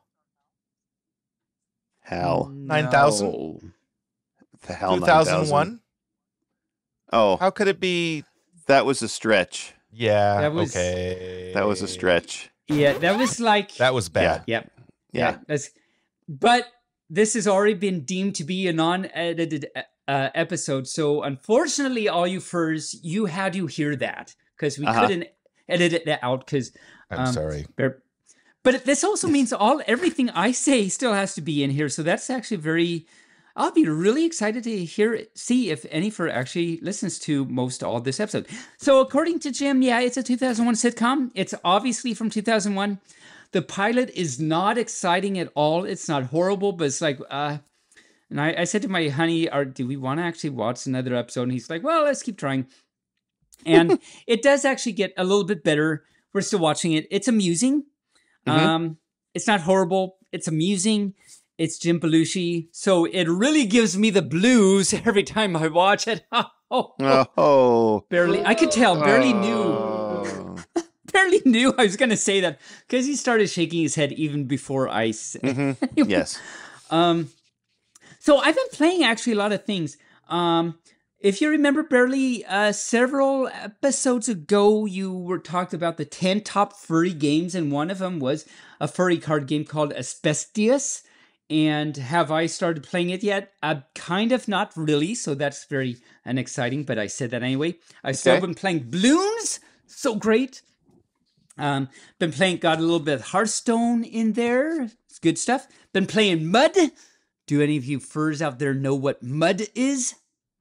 Hal. nine thousand? No. The Hal Two thousand one. Oh, How could it be? that was a stretch. Yeah. That was- okay. That was a stretch. Yeah, that was like That was bad. Yep. Yeah. Yeah. That's, but this has already been deemed to be a non-edited uh, episode. So unfortunately, all you furs, you had to hear that because we Uh-huh. couldn't edit it out because. I'm sorry. But this also means all everything I say still has to be in here. So that's actually very. I'll be really excited to hear see if any fur actually listens to most all this episode. So according to Jim, yeah, it's a two thousand one sitcom. It's obviously from two thousand one. The pilot is not exciting at all. It's not horrible, but it's like, uh, and I, I said to my honey, "Are do we want to actually watch another episode?" And he's like, "Well, let's keep trying." And it does actually get a little bit better. We're still watching it. It's amusing. Mhm. Um, it's not horrible. It's amusing. It's Jim Belushi, so it really gives me the blues every time I watch it. oh, oh, Oh. barely. I could tell. Barely knew. Oh. Barely knew I was going to say that because he started shaking his head even before I said. Mhm. Anyway, Yes. Um, so I've been playing actually a lot of things. Um, if you remember, barely uh, several episodes ago, you were talked about the ten top furry games, and one of them was a furry card game called Asbestius. And have I started playing it yet? Uh, kind of, not really. So that's very unexciting, but I said that anyway. I've still Okay. been playing Bloons. So great. Um, been playing, got a little bit of Hearthstone in there. It's good stuff. Been playing Mud. Do any of you furs out there know what Mud is?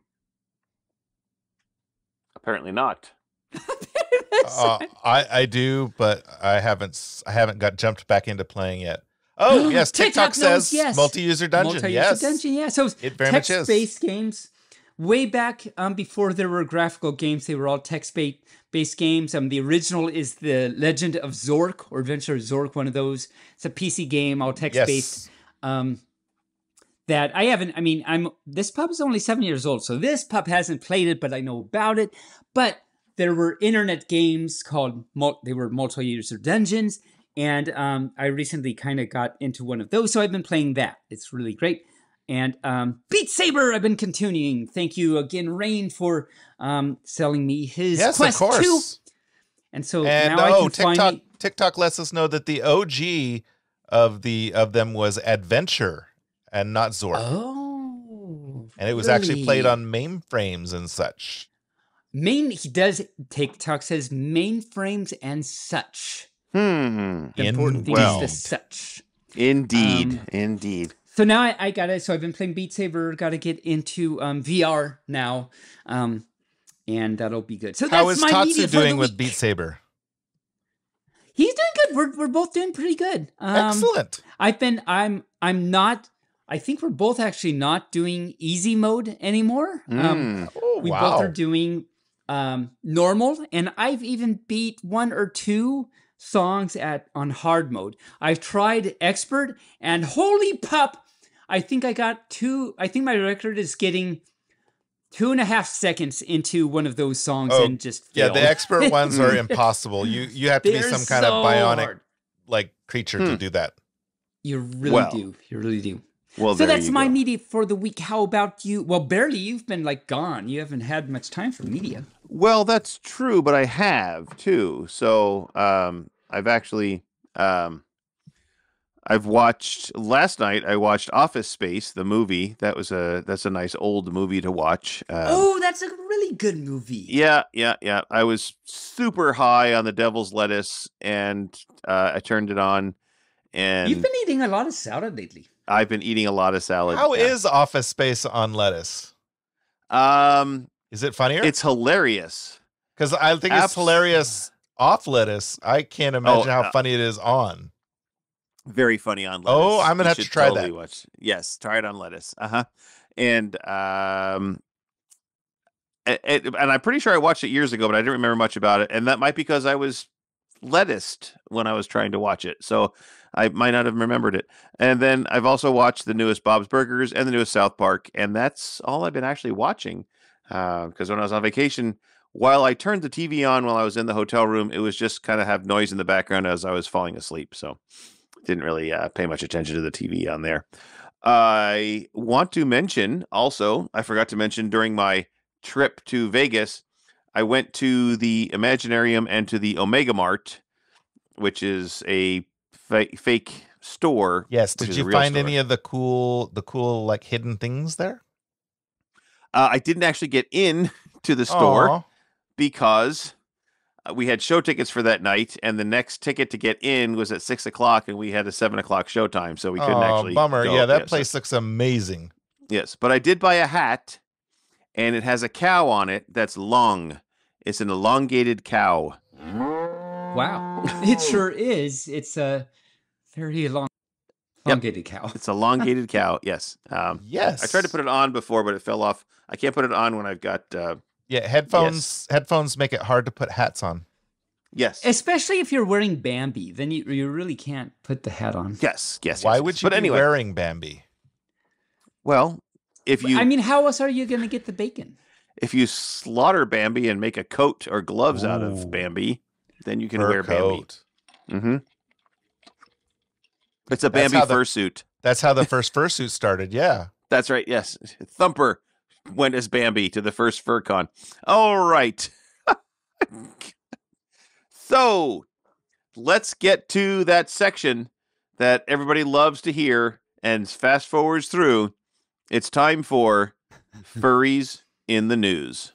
Apparently not. Uh, I I do, but I haven't s- I haven't got jumped back into playing yet. Oh yes, TickTock TikTok knows, says yes. multi-user dungeon. Multi-user yes, dungeon, yeah. So It very much is. text-based games. Way back um, before there were graphical games, they were all text-based based games. Um, the original is the Legend of Zork or Adventure of Zork, one of those. It's a P C game, all text-based. Yes. Um, that I haven't. I mean, I'm this pup is only seven years old, so this pup hasn't played it, but I know about it. But there were internet games called mul- they were multi-user dungeons. And um, I recently kind of got into one of those, so I've been playing that. It's really great. And um, Beat Saber, I've been continuing. Thank you again, Rayne, for um, selling me his yes, Quest of course. two. And so And now I oh, can TikTok finally... TikTok lets us know that the O G of the of them was Adventure and not Zork, Oh, and it was actually really? played on mainframes and such. Main, he does, TikTok says mainframes and such. Hmm. The important thing well. is the such. Indeed. Um, Indeed. So now I, I got it. So I've been playing Beat Saber. Got to get into um, V R now, um, and that'll be good. So How that's is my Tatsu media for doing the with week. Beat Saber? He's doing good. We're we're both doing pretty good. Um, Excellent. I've been. I'm. I'm not. I think we're both actually not doing easy mode anymore. Um, Mm. Oh we wow! both are doing um, normal, and I've even beat one or two songs at on hard mode. I've tried expert, and holy pup, I think I got two. I think my record is getting two and a half seconds into one of those songs Oh, and just Yeah, failed. the expert ones are impossible. You you have to be They're some kind of so bionic hard. like creature Hmm. to do that. You really Well. do. You really do. Well, So there that's you my go. media for the week. How about you? Well, barely. You've been like gone. You haven't had much time for media. Well, that's true, but I have too. So um, I've actually um, I've watched last night. I watched Office Space, the movie. That was a that's a nice old movie to watch. Um, Oh, that's a really good movie. Yeah, yeah, yeah. I was super high on the devil's lettuce, and uh, I turned it on, and You've been eating a lot of salad lately. I've been eating a lot of salad. How yeah. is Office Space on lettuce? Um, Is it funnier? it's hilarious. Because I think Abs- it's hilarious off lettuce. I can't imagine Oh, how uh, funny it is on. Very funny on lettuce. Oh, I'm gonna You have to should try totally that. Watch. Yes, try it on lettuce. Uh huh. And um, it, it- and I'm pretty sure I watched it years ago, but I didn't remember much about it. And that might be because I was lettuced when I was trying to watch it, so I might not have remembered it. And then I've also watched the newest Bob's Burgers and the newest South Park, and that's all I've been actually watching. Because when I was on vacation, while I turned the T V on while I was in the hotel room, it was just kind of have noise in the background as I was falling asleep. So didn't really uh, pay much attention to the T V on there. I want to mention also, I forgot to mention during my trip to Vegas, I went to the Imaginarium and to the Omega Mart, which is a fa- fake store. Yes. which Did is a you real find store. any of the cool, the cool like hidden things there? Uh, I didn't actually get in to the store Aw. because uh, we had show tickets for that night, and the next ticket to get in was at six o'clock, and we had a seven o'clock showtime, so we couldn't Aw, actually. bummer. go. Yeah, that Yes, place looks amazing. Yes, but I did buy a hat, and it has a cow on it that's long. It's an elongated cow. Wow. It sure is. It's a very long, elongated cow. It's an elongated cow. Yes. Um, Yes. I tried to put it on before, but it fell off. I can't put it on when I've got. Uh, Yeah, headphones. Headphones make it hard to put hats on. yes. Especially if you're wearing Bambi, then you you really can't put the hat on. Yes. Yes. Why yes, would yes. you But be anyway, wearing Bambi? well, if you I mean, how else are you going to get the bacon? if you slaughter Bambi and make a coat or gloves out Ooh. of Bambi, then you can Fur wear coat. Bambi. Mm-hmm. It's a That's Bambi how the- fursuit. That's how the first fursuit started. Yeah. That's right. Yes. Thumper went as Bambi to the first FurCon. All right. So let's get to that section that everybody loves to hear and fast forwards through. It's time for Furries in the News.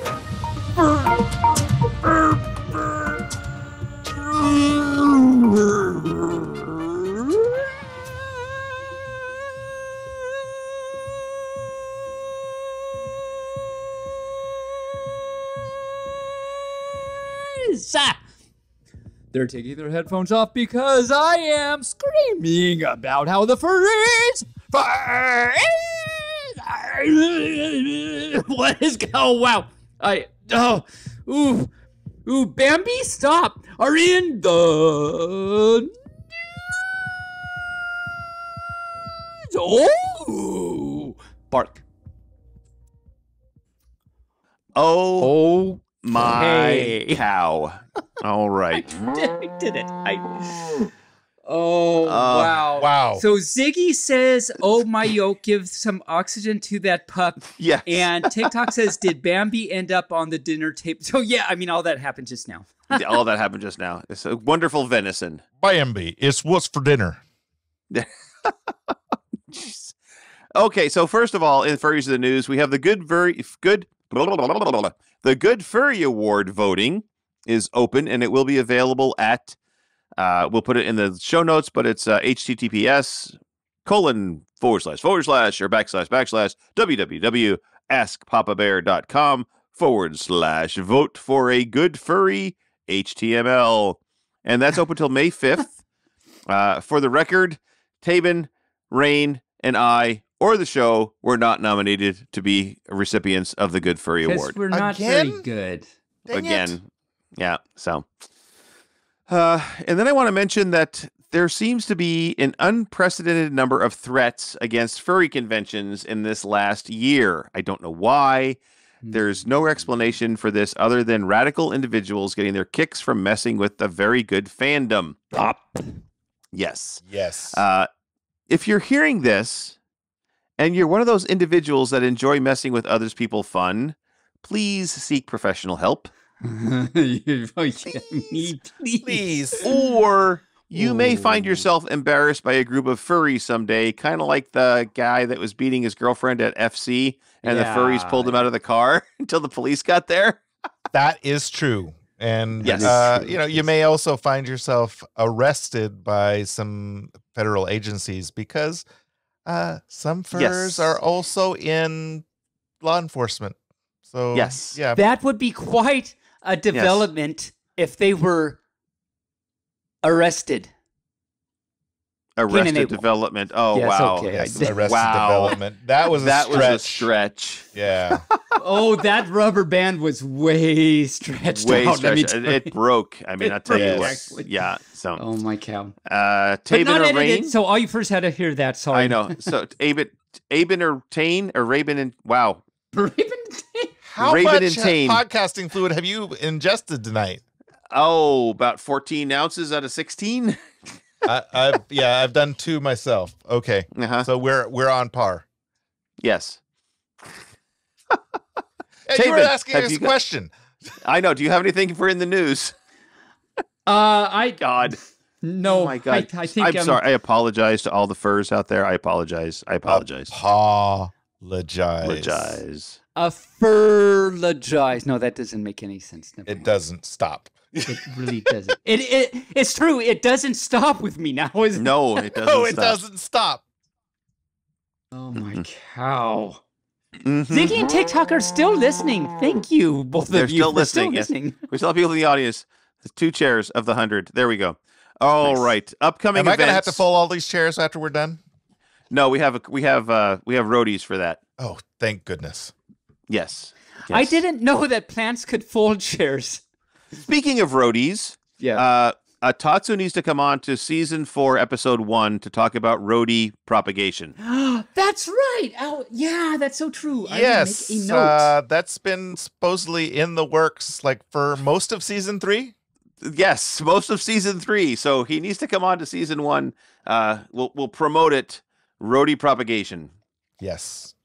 They're taking their headphones off because I am screaming about how the furries, furries, what is oh wow I oh ooh ooh Bambi stop are in the news. Oh bark. Oh, Oh my okay. cow. All right. I did it. I. Oh Uh, wow! Wow. So Ziggy says, "Oh my yolk, give some oxygen to that pup." Yes. And TickTock says, "Did Bambi end up on the dinner table?" So yeah, I mean, all that happened just now. All that happened just now. It's a wonderful venison. Bambi, it's what's for dinner. Jeez. Okay, so first of all, in Furries of the News, we have the good furry, good, the Good Furry Award voting is open, and it will be available at. Uh, we'll put it in the show notes, but it's uh, https colon forward slash forward slash or backslash backslash www askpapabear.com forward slash vote for a good furry H T M L. And that's open till May fifth. Uh, for the record, Taebyn, Rayne, and I, or the show, were not nominated to be recipients of the Good Furry Because Award. we're not Again? very good. Dang Again. it. Yeah, so. Uh, and then I want to mention that there seems to be an unprecedented number of threats against furry conventions in this last year. I don't know why. There's no explanation for this other than radical individuals getting their kicks from messing with the very good fandom. Pop. Yes. Yes. Uh, if you're hearing this and you're one of those individuals that enjoy messing with others people fun, please seek professional help. please. Please. Or you may Ooh. find yourself embarrassed by a group of furries someday, kind of like the guy that was beating his girlfriend at F C and Yeah. the furries pulled him out of the car until the police got there. That is true. And, Yes. uh, True. you know, you may also find yourself arrested by some federal agencies because uh, some furs Yes. are also in law enforcement. So, Yes. yeah. That would be quite a development if they were arrested. Arrested Abel. Development. Oh, Yes, wow. okay. Yes, I- Arrested Wow. Development. That was a That stretch. was a stretch. Yeah. Oh, that rubber band was way stretched Way out. let me stretched. tell It, you. it broke. I mean, It I'll tell you broke, what. actually. Yeah. So, Oh my cow! uh, But Taebyn not or edited, Rayne? so all you first had to hear that. Sorry, I know. So, Taebyn, Taebyn or Tane or Rabin and wow. How Raven much and Tane. podcasting fluid have you ingested tonight? Oh, about fourteen ounces out of sixteen. I, I've yeah, I've done two myself. Okay, Uh-huh. so we're we're on par. Yes. Hey, you were Taebyn, asking have us you a got- question. I know. Do you have anything for in the news? Uh, I God. no. Oh my God. I, I think I'm um, sorry. I apologize to all the furs out there. I apologize. I apologize. Apologize. Apologize. A furlogize. No, that doesn't make any sense. Never It mind. doesn't stop. It really doesn't. It it it's true. It doesn't stop with me now. Is it? No, it doesn't. No, it stop. doesn't stop. Oh my cow! Mhm. Ziggy and TickTock are still listening. Thank you, both They're of you. still for listening. Still yes. listening. We still have people in the audience. There's two chairs of the hundred. There we go. All Nice. right. Upcoming Am I events. going to have to fold all these chairs after we're done? No, we have a, we have uh we have roadies for that. Oh, thank goodness. Yes. I Yes. didn't know that plants could fold chairs. Speaking of roadies, Yeah. uh, uh, Tatsu needs to come on to season four, episode one, to talk about roadie propagation. That's right. Oh, yeah, that's so true. I Yes, will make a note. uh, that's been supposedly in the works like for most of season three. Yes, most of season three. So he needs to come on to season one. Uh, we'll we'll promote it. Roadie propagation. Yes.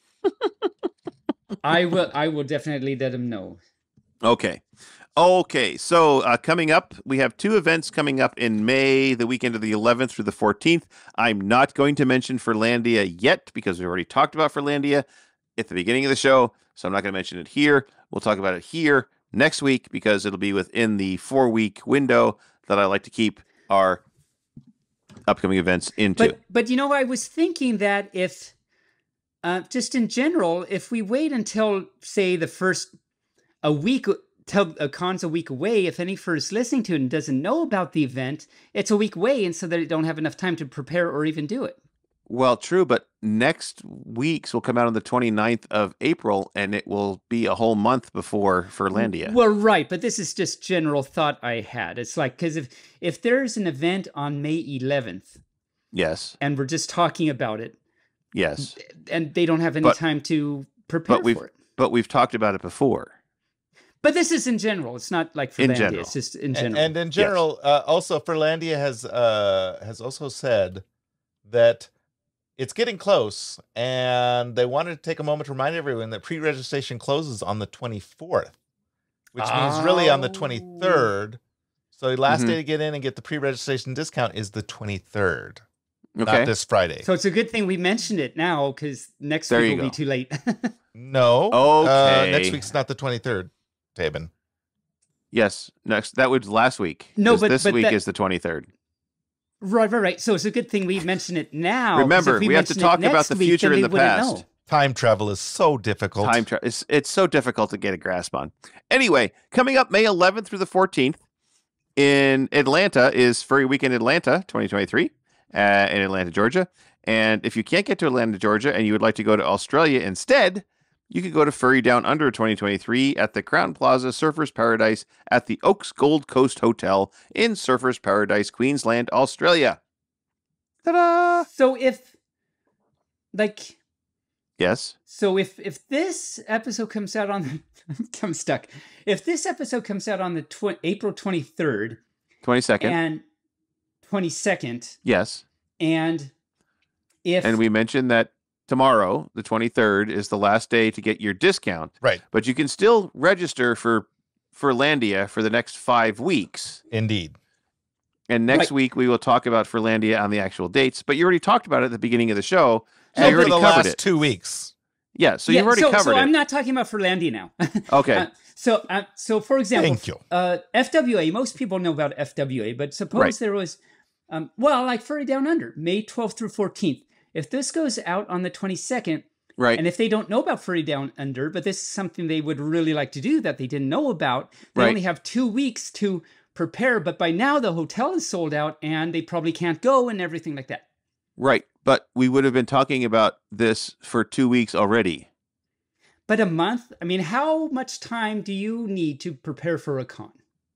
I will. I will definitely let him know. Okay. Okay, so uh, coming up, we have two events coming up in May, the weekend of the eleventh through the fourteenth. I'm not going to mention Furlandia yet because we already talked about Furlandia at the beginning of the show, so I'm not going to mention it here. We'll talk about it here next week because it'll be within the four-week window that I like to keep our upcoming events into. But but you know, I was thinking that if, uh, just in general, if we wait until say the first a week. Tell a con's a week away. If any first listening to it and doesn't know about the event, it's a week away, and so they don't have enough time to prepare or even do it. Well, true, but next week's will come out on the twenty-ninth of April, and it will be a whole month before Furlandia. Well, right, but this is just general thought I had. It's like, because if if there's an event on May eleventh, Yes, and we're just talking about it, yes, and they don't have any But- time to prepare but we've for it. but we've talked about it before. But this is in general. It's not like for In Landia. general. It's just in And, general. and in general, uh, also Furlandia has uh, has also said that it's getting close, and they wanted to take a moment to remind everyone that pre-registration closes on the twenty-fourth, which means really on the twenty-third. So the last Mhm. day to get in and get the pre-registration discount is the twenty-third, Okay. not this Friday. So it's a good thing we mentioned it now, because next There week you will go. be too late. No. Uh, Okay. next week's not the twenty-third, Taebyn. Yes, next that was last week. No, 'cause but- this but week that- is the twenty-third. Right, right, right. So it's a good thing we mention it now. 'cause Remember, if we have to mention it talk about next the week, future then and they the wouldn't past. know. Time travel is so difficult. Time travel. It's it's so difficult to get a grasp on. Anyway, coming up May eleventh through the fourteenth in Atlanta is Furry Weekend Atlanta twenty twenty-three uh, in Atlanta, Georgia. And if you can't get to Atlanta, Georgia, and you would like to go to Australia instead, you could go to Furry Down Under twenty twenty-three at the Crown Plaza Surfers Paradise at the Oaks Gold Coast Hotel in Surfers Paradise, Queensland, Australia. Ta-da! So if, like, Yes. so if if this episode comes out on, the, I'm stuck. If this episode comes out on the tw- April twenty-third twenty-second. and twenty-second, Yes. and if and we mentioned that tomorrow, the twenty-third, is the last day to get your discount. Right. But you can still register for Furlandia for the next five weeks. Indeed. And next Right. week we will talk about Furlandia on the actual dates. But you already talked about it at the beginning of the show. So And you for already the covered last it. two weeks. Yeah, so yeah, you've already so, covered so it. I'm not talking about Furlandia now. Okay. Uh, so, uh, so for example, Thank you. Uh, F W A. Most people know about F W A, but suppose Right. there was, um, well, like Furry Down Under, May twelfth through fourteenth. If this goes out on the twenty-second, Right. and if they don't know about Furry Down Under, but this is something they would really like to do that they didn't know about, they Right. only have two weeks to prepare. But by now the hotel is sold out, and they probably can't go, and everything like that. Right. But we would have been talking about this for two weeks already. But a month? I mean, how much time do you need to prepare for a con?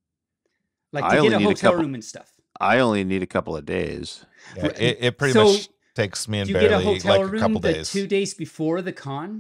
Like I to only get a need a hotel couple- room and stuff. I only need a couple of days. Yeah, it, it pretty So, much takes me and Do you get a barely hotel like a room couple the days. two days before the con?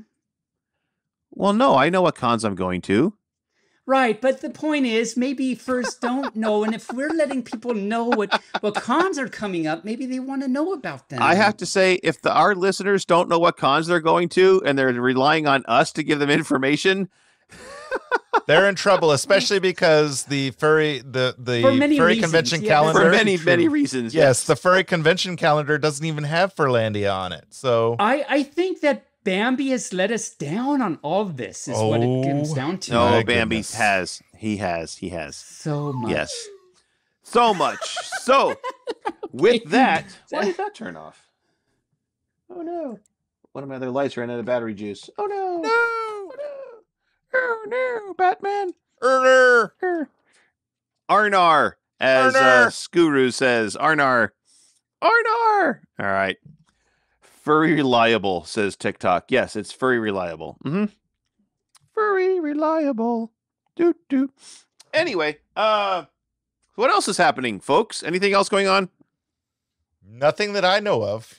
Well, no, I know what cons I'm going to. Right, but the point is, maybe first don't know, and if we're letting people know what, what cons are coming up, maybe they want to know about them. I have to say, if the, our listeners don't know what cons they're going to and they're relying on us to give them information, They're in trouble, especially because the furry the the For many furry reasons, convention yeah, that's calendar. for very many, true. many reasons. Yes, the furry convention calendar doesn't even have Furlandia on it. So I, I think that Bambi has let us down on all of this, is what it comes Oh, down to. No, My Bambi goodness. has. He has. He has. So much. Yes. So much. So, with that, why did that turn off? Oh, no. One of my other lights ran out of battery juice. Oh, no. no, Oh, no. Oh, no. Batman. Erner. Er. Arnar, as uh, Arnar. Skuru says. Arnar. Arnar. All right. Furry reliable, says TickTock. Yes, it's furry reliable. Mm-hmm. Furry reliable. Doot doot. Anyway, uh, what else is happening, folks? Anything else going on? Nothing that I know of.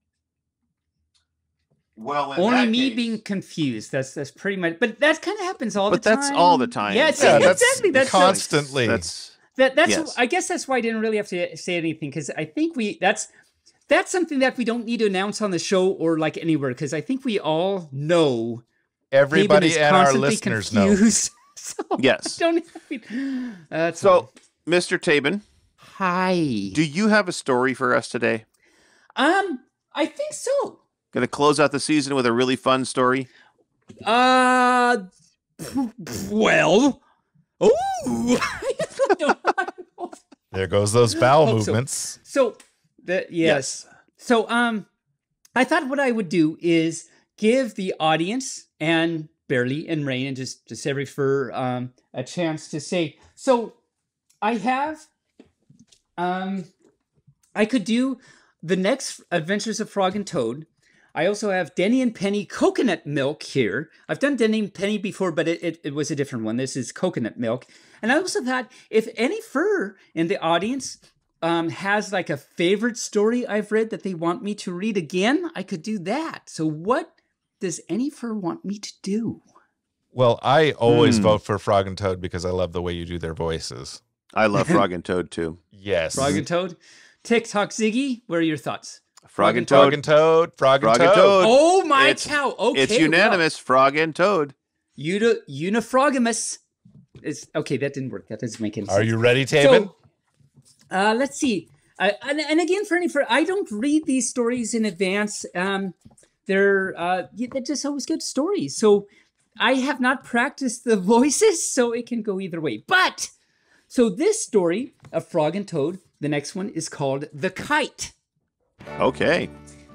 Well, Only me being confused. That's that's pretty much. But that kind of happens all But the time. that's all the time. Yeah, Yeah, it's, that's exactly. That's so- constantly. That's that. That's. yes. I guess that's why I didn't really have to say anything, because I think we. That's that's something that we don't need to announce on the show or like anywhere, because I think we all know. Taebyn Everybody is and our constantly listeners know. confused. So Yes. I don't have to- That's So, all. Mister Taebyn, Hi. do you have a story for us today? Um, I think so. Going to close out the season with a really fun story? Uh, well, ooh. There goes those bowel Hope so. movements. So, the, yes. So, um, I thought what I would do is give the audience and Barely and Rayne and just just every fur um a chance to say. So, I have, um, I could do the next Adventures of Frog and Toad. I also have Denny and Penny coconut milk here. I've done Denny and Penny before, but it, it, it was a different one. This is coconut milk. And I also thought if any fur in the audience um, has like a favorite story I've read that they want me to read again, I could do that. So what does any fur want me to do? Well, I always Hmm. vote for Frog and Toad because I love the way you do their voices. I love Frog and Toad, too. Yes. Frog and Toad? TickTock Ziggy, what are your thoughts? Frog and Frog Toad. and Toad. Frog and Frog and Toad. Toad. Oh my It's- cow! Okay, It's unanimous. Frog and Toad. Well, uni- unifrogamus. Is okay. That didn't work. That doesn't make any sense. Are you ready, Taebyn? So, uh, let's see. Uh, and, and again, for any for I don't read these stories in advance. Um, they're uh, yeah, they're just always good stories. So I have not practiced the voices, so it can go either way. But so this story of Frog and Toad, the next one is called The Kite. Okay.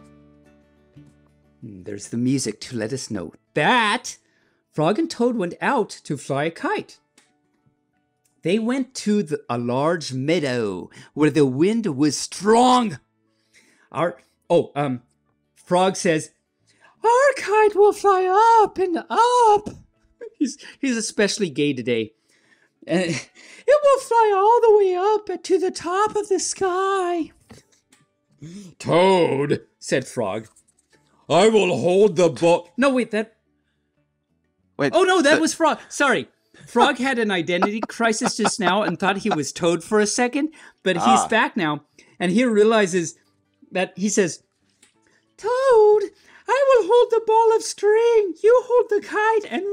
There's the music to let us know that Frog and Toad went out to fly a kite. They went to the, a large meadow where the wind was strong. Our oh um, Frog says, "Our kite will fly up and up." He's he's especially gay today. And it will fly all the way up to the top of the sky. Toad, Said Frog. I will hold the boat. No, wait, that. Wait. Oh no, that the- was Frog. Sorry. Frog had an identity crisis just now and thought he was Toad for a second, but he's Ah. back now, and he realizes that he says, Toad, I will hold the ball of string. You hold the kite and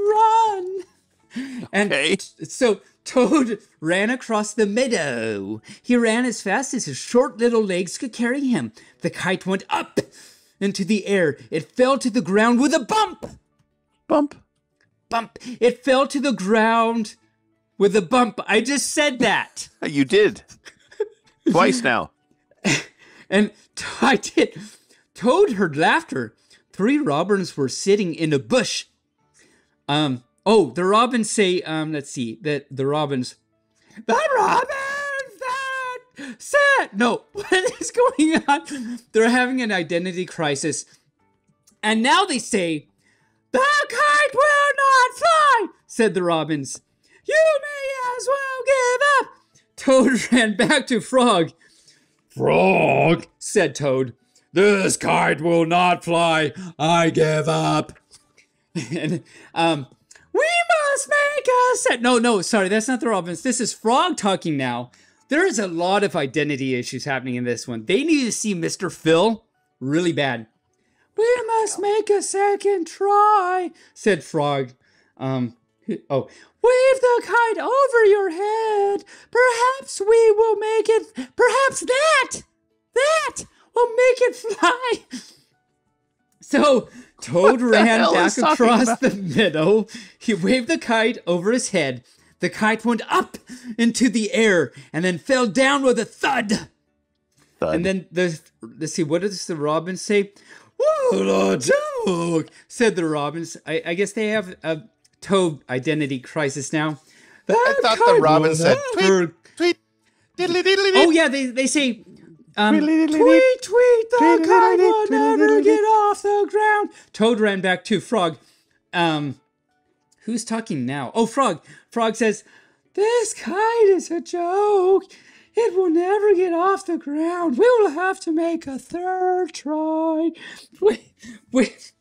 run. And Okay. t- so Toad ran across the meadow. He ran as fast as his short little legs could carry him. The kite went up into the air. It fell to the ground with a bump. Bump. Bump. It fell to the ground with a bump. I just said that. You did. Twice now. And I did. Toad heard laughter. Three robins were sitting in a bush. Um. Oh, the robins say, um, let's see, that the robins, the robins that said, no, what is going on? They're having an identity crisis. And now they say, the kite will not fly, said the robins. You may as well give up. Toad ran back to Frog. Frog, said Toad, this kite will not fly. I give up. And, um, we must make a set. No, no, sorry, that's not the robins. This is Frog talking now. There is a lot of identity issues happening in this one. They need to see Mister Phil really bad. We must make a second try, said Frog. Um, oh, wave the kite over your head. Perhaps we will make it. Perhaps that, that will make it fly. So Toad ran back across the meadow. He waved the kite over his head. The kite went up into the air and then fell down with a thud. Thud. And then the let's see, what does the robins say? What a joke, said the robins. I, I guess they have a Toad identity crisis now. That I thought the robins said tweet, tweet, diddly diddly. Oh yeah, they they say. Um, tweet, tweet, the kite will never get off the ground. Toad ran back to Frog. Um, who's talking now? Oh, Frog. Frog says, this kite is a joke. It will never get off the ground. We will have to make a third try. Wait, wait.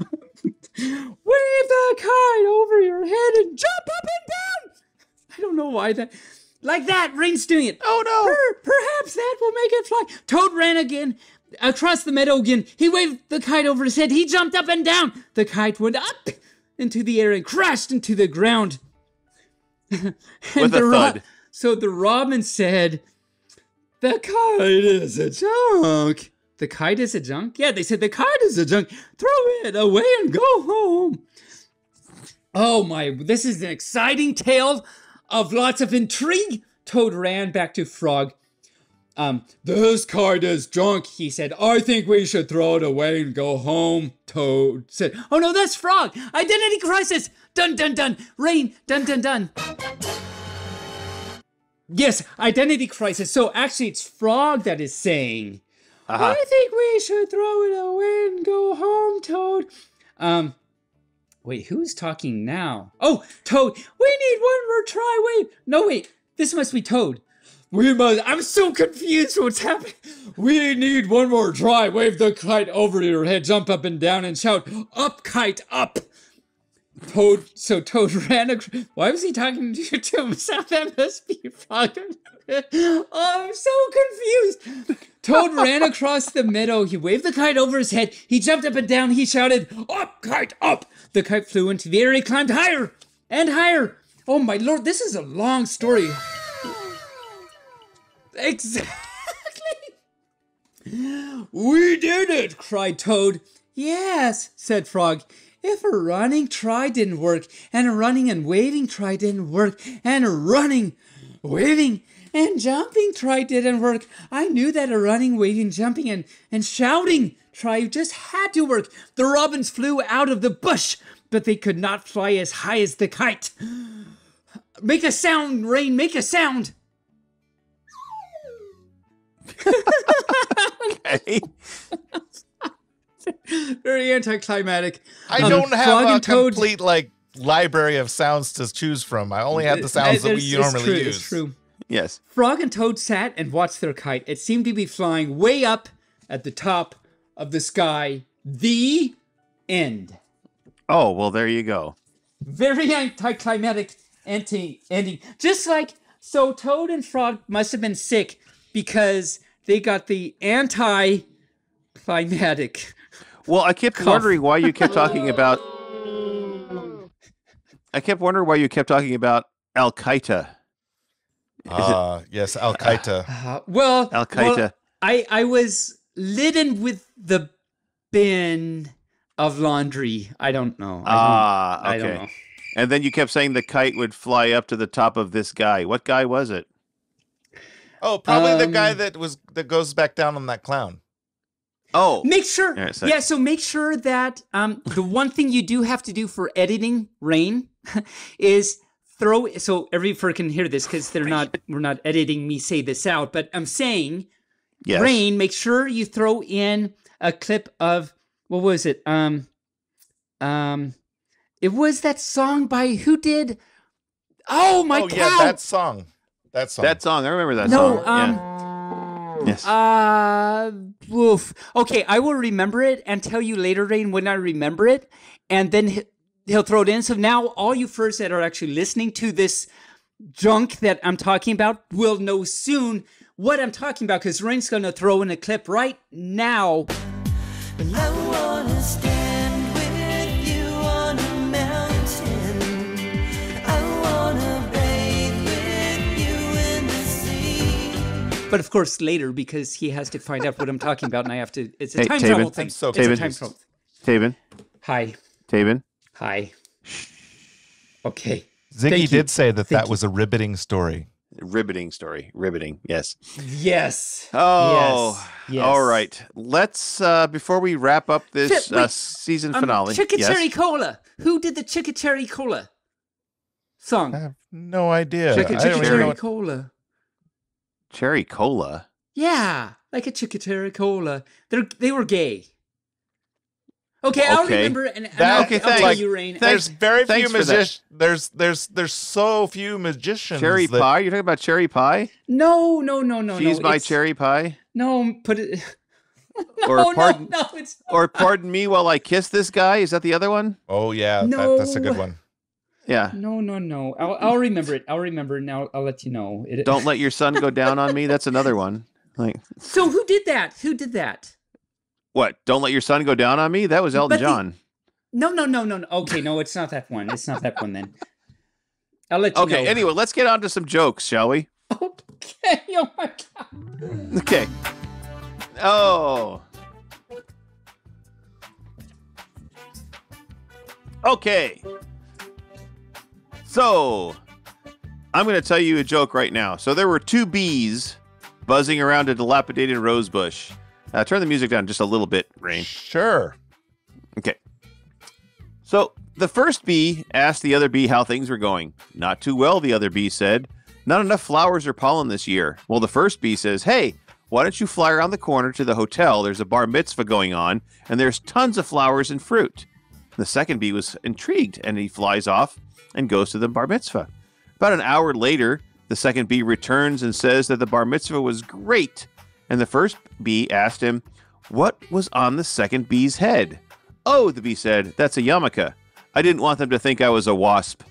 Wave the kite over your head and jump up and down. I don't know why that... Like that, Rayne's doing it. Oh no! Per- perhaps that will make it fly. Toad ran again, across the meadow again. He waved the kite over his head. He jumped up and down. The kite went up into the air and crashed into the ground. And With a ro- thud. So the robin said, the kite is a junk. The kite is a junk? Yeah, they said the kite is a junk. Throw it away and go home. Oh my, this is an exciting tale of lots of intrigue. Toad ran back to Frog. Um, this kite is junk, he said. I think we should throw it away and go home. Toad said, oh no, that's Frog. Identity crisis. Dun, dun, dun. Rayne, dun, dun, dun. Yes, identity crisis. So actually it's Frog that is saying, uh-huh. I think we should throw it away and go home, Toad. Um, Wait, who's talking now? Oh, Toad. We need one more try. Wait. No, wait. This must be Toad. We must. I'm so confused what's happening. We need one more try. Wave the kite over your head. Jump up and down and shout, up, kite, up. Toad. So Toad ran across. Why was he talking to, to himself? That must be Frog. Oh, I'm so confused. Toad ran across the meadow. He waved the kite over his head. He jumped up and down. He shouted, up, kite, up. The kite flew into the air. He climbed higher and higher. Oh my lord, this is a long story. Exactly. We did it, cried Toad. Yes, said Frog. If a running try didn't work, and a running and waving try didn't work, and a running, waving, and jumping try didn't work, I knew that a running, waving, jumping, and, and shouting try just had to work. The robins flew out of the bush, but they could not fly as high as the kite. Make a sound, Rayne, make a sound. Okay. Very anticlimactic. I Um, don't Frog have a and Toad- complete like library of sounds to choose from. I only have the sounds that we It's- it's normally true, use. It's true. Yes. Frog and Toad sat and watched their kite. It seemed to be flying way up at the top of the sky. The end. Oh, well, there you go. Very anticlimactic anti ending. Just like, so Toad and Frog must have been sick because they got the anti-climatic Well, I kept Cough. wondering why you kept talking about. I kept wondering why you kept talking about Al Qaeda. Ah, uh, yes, Al Qaeda. Uh, well, Al Qaeda. Well, I I was laden with the bin of laundry. I don't know. I Ah, don't, I okay. don't know. And then you kept saying the kite would fly up to the top of this guy. What guy was it? Oh, probably the Um, guy that was that goes back down on that clown. Oh, Make sure, Yeah, so- yeah. So make sure that um, the one thing you do have to do for editing Rayne is throw. So every fur can hear this because they're not. We're not editing me say this out, but I'm saying, yes. Rayne, make sure you throw in a clip of what was it? Um, um, it was that song by who did? Oh my oh cow! yeah, that song. That song. That song. I remember that No, song. um, yeah. Yes. Uh, oof. Okay, I will remember it and tell you later, Rayne, when I remember it, and then he- he'll throw it in. So now all you furs that are actually listening to this junk that I'm talking about will know soon what I'm talking about, because Rayne's going to throw in a clip right now. Well, I wanna stand with you on a mountain. I wanna bathe with you in the sea. But of course later, because he has to find out what I'm talking about, and I have to. It's a Hey, time Taebyn. travel thing. I'm so it's a Taebyn. time travel. Taebyn. Hi, Taebyn. hi. Okay. Ziggy Thank you. did say that Thank that was a riveting story. Riveting story. Riveting. Yes. Yes. Oh. Yes. Yes. All right. Let's uh before we wrap up this Fi- wait, uh, season Um, finale. Chickacheri yes. Cola. Who did the Chickacheri Cola song? I have no idea. Chicken- I don't even know Chickacheri what- Cola. Cherry Cola. Yeah, like a Chickacheri Cola. They they were gay. Okay, I'll Okay. remember and, and That- I'll, okay, I'll tell thanks. you, Rayne. There's very Thanks few for that. magicians. There's there's there's so few magicians. Cherry that- pie? You're talking about cherry pie? No, no, no, no, She's no. my it's- cherry pie? No, put it. no, Or pardon- no, no, it's Or pardon me while I kiss this guy? Is that the other one? Oh yeah, No. that, that's a good one. Yeah. no, no, no. I'll I'll remember it. I'll remember it. Now I'll let you know. It, Don't let your son go down on me. That's another one. Like So who did that? Who did that? what? Don't let your son go down on me? That was Elton But the- John. No, no, no, no, no. Okay, no, it's not that one. It's not that one then. I'll let you Okay, know. anyway, let's get on to some jokes, shall we? Okay. Oh my god. Okay. Oh. Okay. So, I'm going to tell you a joke right now. So, there were two bees buzzing around a dilapidated rose bush. Uh, turn the music down just a little bit, Rayne. Sure. Okay. So, the first bee asked the other bee how things were going. Not too well, the other bee said. Not enough flowers or pollen this year. Well, the first bee says, hey, why don't you fly around the corner to the hotel? There's a bar mitzvah going on, and there's tons of flowers and fruit. The second bee was intrigued, and he flies off and goes to the bar mitzvah. About an hour later, the second bee returns and says that the bar mitzvah was great. And the first bee asked him, what was on the second bee's head? Oh, the bee said, that's a yarmulke. I didn't want them to think I was a wasp.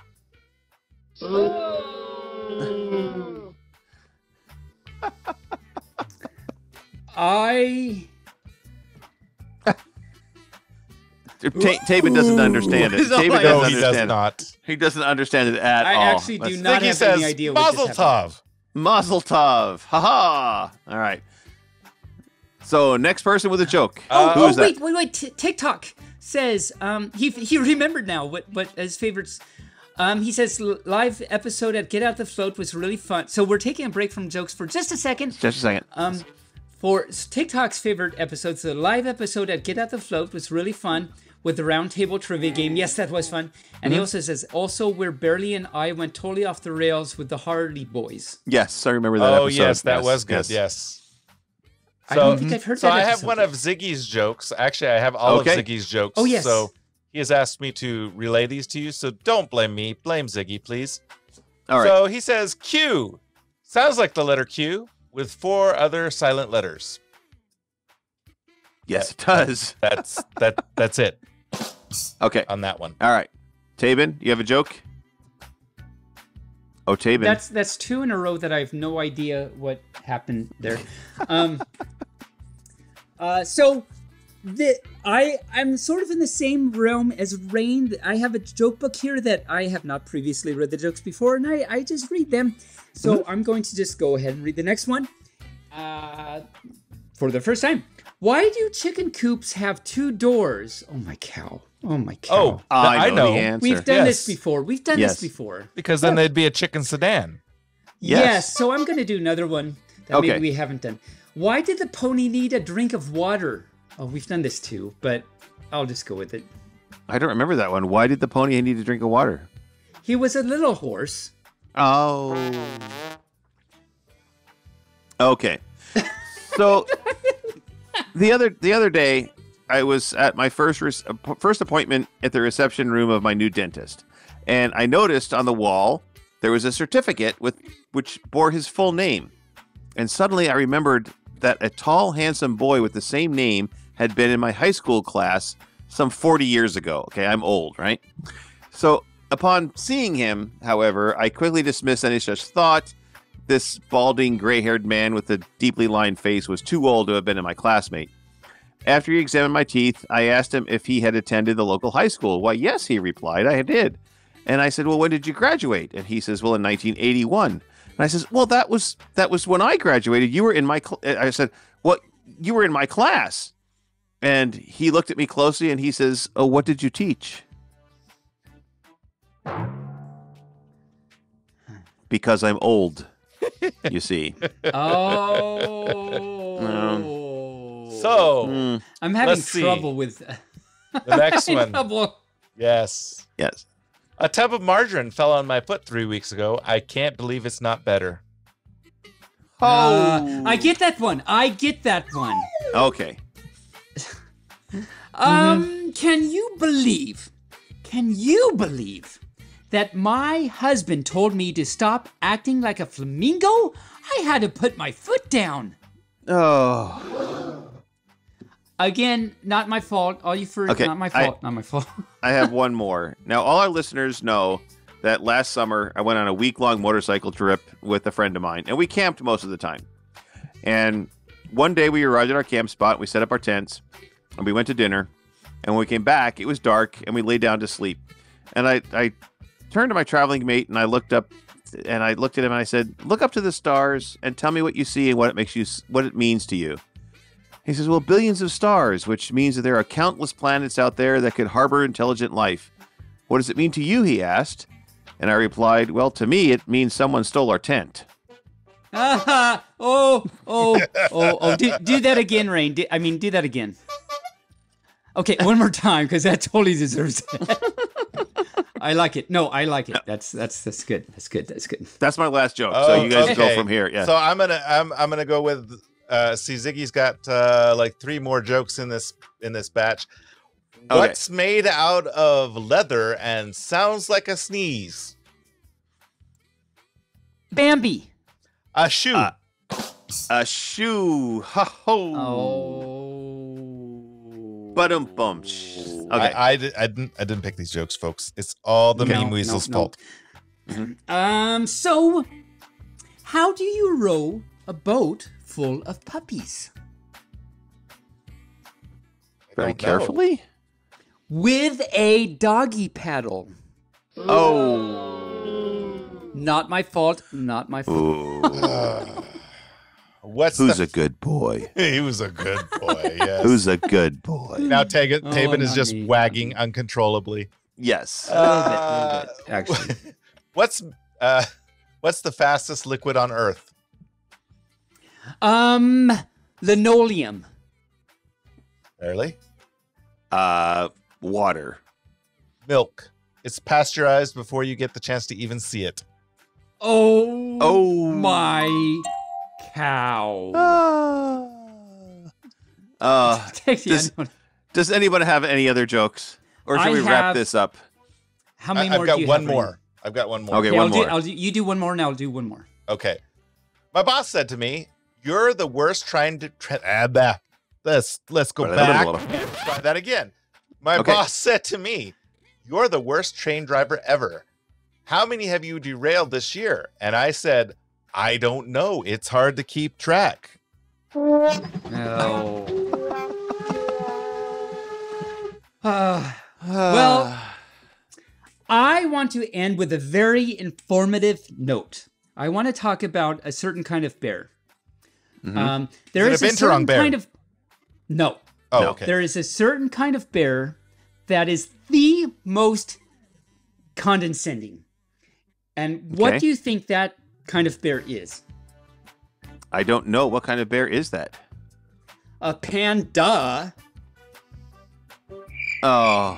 I Ta- Taebyn doesn't understand it. Is all Taebyn I- doesn't No, he does understand it. not. He doesn't understand it at I all. actually do That's- not Ziggy have says, any idea what Mazel just happened. tov. Mazel tov. Ha ha. All right. So, next person with a joke. Uh, Who Oh, is wait, that? wait, wait. T- TickTock says um, he he remembered now what what his favorites. Um, he says "L- live episode at Get Out the Float was really fun. So we're taking a break from jokes for just a second. Just a second. Um, for TikTok's favorite episodes, the live episode at Get Out the Float was really fun with the round table trivia game. Yes, that was fun. And he Mhm. also says, also where Barely and I went totally off the rails with the Hardy Boys. Yes, I remember that Oh episode. yes, that Yes, was good. yes. Yes. I don't think I've heard so that I have episode one yet. of Ziggy's jokes. Actually, I have all Okay. of Ziggy's jokes. Oh, yes. So he has asked me to relay these to you. So don't blame me. Blame Ziggy, please. All right. So he says Q. Sounds like the letter Q with four other silent letters. Yes, it does. That's that. That's it Okay. on that one. All right. Taebyn, you have a joke? Oh, Taebyn. That's that's two in a row that I have no idea what happened there. Um, uh, so the, I, I'm sort of in the same realm as Rayne. I have a joke book here that I have not previously read the jokes before, and I, I just read them. So mm-hmm. I'm going to just go ahead and read the next one uh, for the first time. Why do chicken coops have two doors? Oh, my cow. Oh, my cow. Oh, I know, I know. the answer. We've done yes. this before. We've done yes. this before. Because then they'd be a chicken sedan. Yes. Yes. So I'm going to do another one that Okay. maybe we haven't done. Why did the pony need a drink of water? Oh, we've done this too, but I'll just go with it. I don't remember that one. Why did the pony need a drink of water? He was a little horse. Oh. Okay. So the other the other day, I was at my first re- first appointment at the reception room of my new dentist, and I noticed on the wall there was a certificate with which bore his full name, and suddenly I remembered that a tall, handsome boy with the same name had been in my high school class some forty years ago. Okay, I'm old, right? So upon seeing him, however, I quickly dismissed any such thought. This balding, gray-haired man with a deeply lined face was too old to have been in my classmate. After he examined my teeth, I asked him if he had attended the local high school. Why, yes, he replied, I did. And I said, well, when did you graduate? And he says, well, in nineteen eighty-one. And I says, well, that was that was when I graduated. You were in my cl-. I said, well, you were in my class. And he looked at me closely and he says, oh, what did you teach? Because I'm old, you see. Oh. Um, So, mm, I'm having let's see. trouble with The next I'm one. having trouble. Yes. yes. A tub of margarine fell on my foot three weeks ago. I can't believe it's not better. Uh, I get that one. I get that one. Okay. Um, Mm-hmm. can you believe? Can you believe that my husband told me to stop acting like a flamingo? I had to put my foot down. Oh. Again, not my fault. All you furries, Okay, not my I- fault. not my fault. I have one more. Now, all our listeners know that last summer I went on a week-long motorcycle trip with a friend of mine, and we camped most of the time. And one day we arrived at our camp spot, we set up our tents, and we went to dinner. And when we came back, it was dark, and we lay down to sleep. And I, I turned to my traveling mate, and I looked up, and I looked at him, and I said, "Look up to the stars and tell me what you see and what it makes you, what it means to you." He says, well, billions of stars, which means that there are countless planets out there that could harbor intelligent life. What does it mean to you, he asked. And I replied, well, to me, it means someone stole our tent. Ah, oh, oh, oh, oh, do, do that again, Rayne. Do, I mean, do that again. Okay, one more time, because that totally deserves it. I like it. No, I like it. That's that's that's good. That's good. That's good. That's my last joke. Oh, so you guys okay. go from here. Yeah. So I'm gonna I'm I'm gonna go with uh see Ziggy's got uh like three more jokes in this in this batch. Okay. What's made out of leather and sounds like a sneeze? Bambi. A shoe. Uh, a shoe. Ha ho. Oh. Ba-dum bum. Okay. I, I, did, I didn't I didn't pick these jokes, folks. It's all the No, Mean Weasel's no, no. fault. Um. So, how do you row a boat full of puppies? Very don't know. carefully. With a doggy paddle. Oh. Not my fault. Not my fault. Ooh. What's Who's the, a good boy? He was a good boy. Yes. Who's a good boy? Now Tagan, Oh, Taben is not just me. wagging uncontrollably. Yes. A little bit, a little bit, actually. What's uh what's the fastest liquid on Earth? Um, linoleum. Barely. Uh, water. Milk. It's pasteurized before you get the chance to even see it. Oh, Oh. my cow. Uh, Take the does, end one. does anyone have any other jokes? Or should I we wrap have- this up? How many I, more I've got do you one have, more. Rayne? I've got one more. Okay, Okay, one I'll more. Do, I'll do, you do one more, and I'll do one more. Okay. My boss said to me, "You're the worst trying to tra- ah, bah. Let's let's go Blah, back blah, blah, blah. and try that again." My Okay. boss said to me, "You're the worst train driver ever. How many have you derailed this year?" And I said, "I don't know. It's hard to keep track." No. Uh, well, I want to end with a very informative note. I want to talk about a certain kind of bear. Mm-hmm. Um, there is is it a a certain binturong bear? kind of no. Oh, no. okay. There is a certain kind of bear that is the most condescending. And what Okay. do you think that kind of bear is? I don't know. What kind of bear is that? A panda. Oh.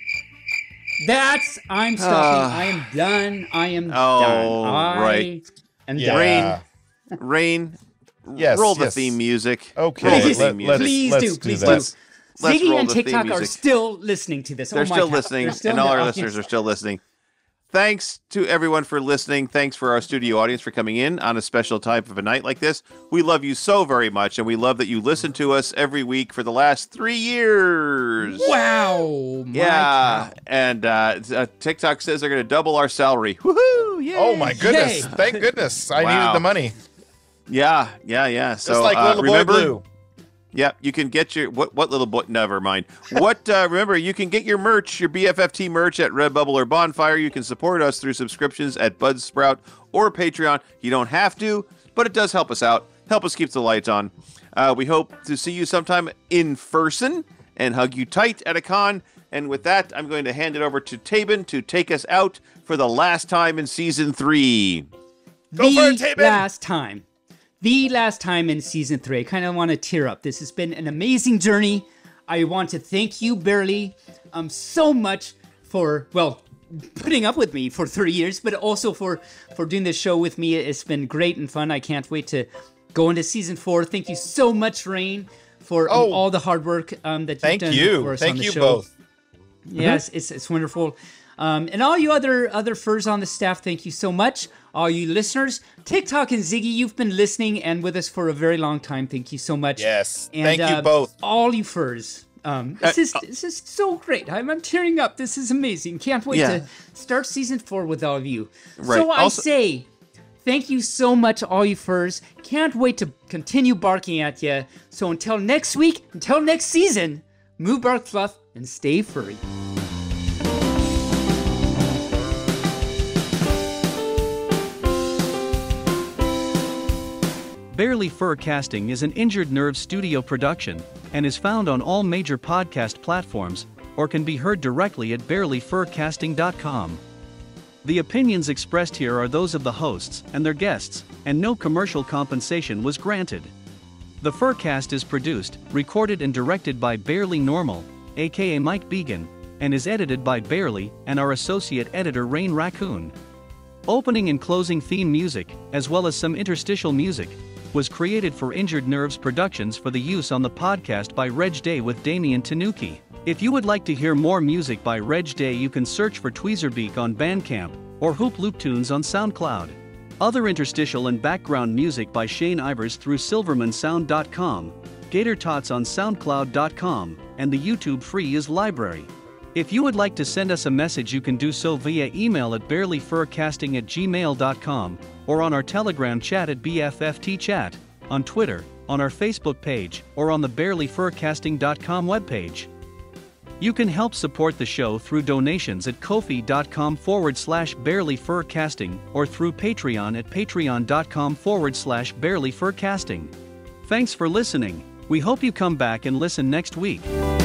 That's, I'm stopping. Uh, I am done. I am Oh, done. I right. am Yeah. done. Rain, Rain, Yes, roll the yes. theme music. Okay, Roll the Please, theme let- music. please let's do, do please that. do. Let's- let's Ziggy roll and the theme TickTock are music. still listening to this. They're oh my still God. listening, They're still and in all the our audience. listeners are still listening. Thanks to everyone for listening. Thanks for our studio audience for coming in on a special type of a night like this. We love you so very much, and we love that you listen to us every week for the last three years. Wow. My Yeah, cow. and uh, uh, TikTok says they're going to double our salary. Woohoo! Yay! Oh my goodness! Yay. Thank goodness! I Wow. needed the money. Yeah, yeah, yeah. So Just like uh, little boy remember, blue. yeah, you can get your what? What little boy? Never mind. What? Uh, remember, you can get your merch, your B F F T merch at Redbubble or Bonfire. You can support us through subscriptions at Buzzsprout or Patreon. You don't have to, but it does help us out. Help us keep the lights on. Uh, we hope to see you sometime in person and hug you tight at a con. And with that, I'm going to hand it over to Taebyn to take us out for the last time in season three. Go the for it, Taebyn! last time. The last time in season three. I kind of want to tear up. This has been an amazing journey. I want to thank you, Barely, um, so much for, well, putting up with me for three years, but also for, for doing this show with me. It's been great and fun. I can't wait to go into season four. Thank you so much, Rayne, for um, Oh. all the hard work um, that you've Thank done you. for us Thank on the you show. both. Yes, it's it's wonderful. Um, and all you other other furs on the staff, thank you so much. All you listeners, TickTock and Ziggy, you've been listening and with us for a very long time. Thank you so much. Yes. And, Thank you uh, both. All you furs. Um, this Uh, is this is so great. I'm, I'm tearing up. This is amazing. Can't wait Yeah. to start season four with all of you. Right. So I Also- say, thank you so much, all you furs. Can't wait to continue barking at you. So until next week, until next season, Moobarkfluff and stay furry. Barely Furcasting is an Injured Nerves studio production and is found on all major podcast platforms or can be heard directly at barely furcasting dot com. The opinions expressed here are those of the hosts and their guests, and no commercial compensation was granted. The Furcast is produced, recorded and directed by Barely Normal, aka Mike Began, and is edited by Barely and our associate editor Rain Raccoon. Opening and closing theme music, as well as some interstitial music, was created for Injured Nerves Productions for the use on the podcast by Reg Day with Damian Tanuki. If you would like to hear more music by Reg Day, you can search for Tweezerbeak on Bandcamp or Hoop Loop Tunes on SoundCloud. Other interstitial and background music by Shane Ivers through silverman sound dot com, Gator Tots on soundcloud dot com, and the YouTube Free is Library. If you would like to send us a message, you can do so via email at barely furcasting at gmail dot com or on our Telegram chat at B F F T chat, on Twitter, on our Facebook page, or on the barely furcasting dot com webpage. You can help support the show through donations at ko-fi dot com forward slash barely furcasting or through Patreon at patreon dot com forward slash barely furcasting. Thanks for listening. We hope you come back and listen next week.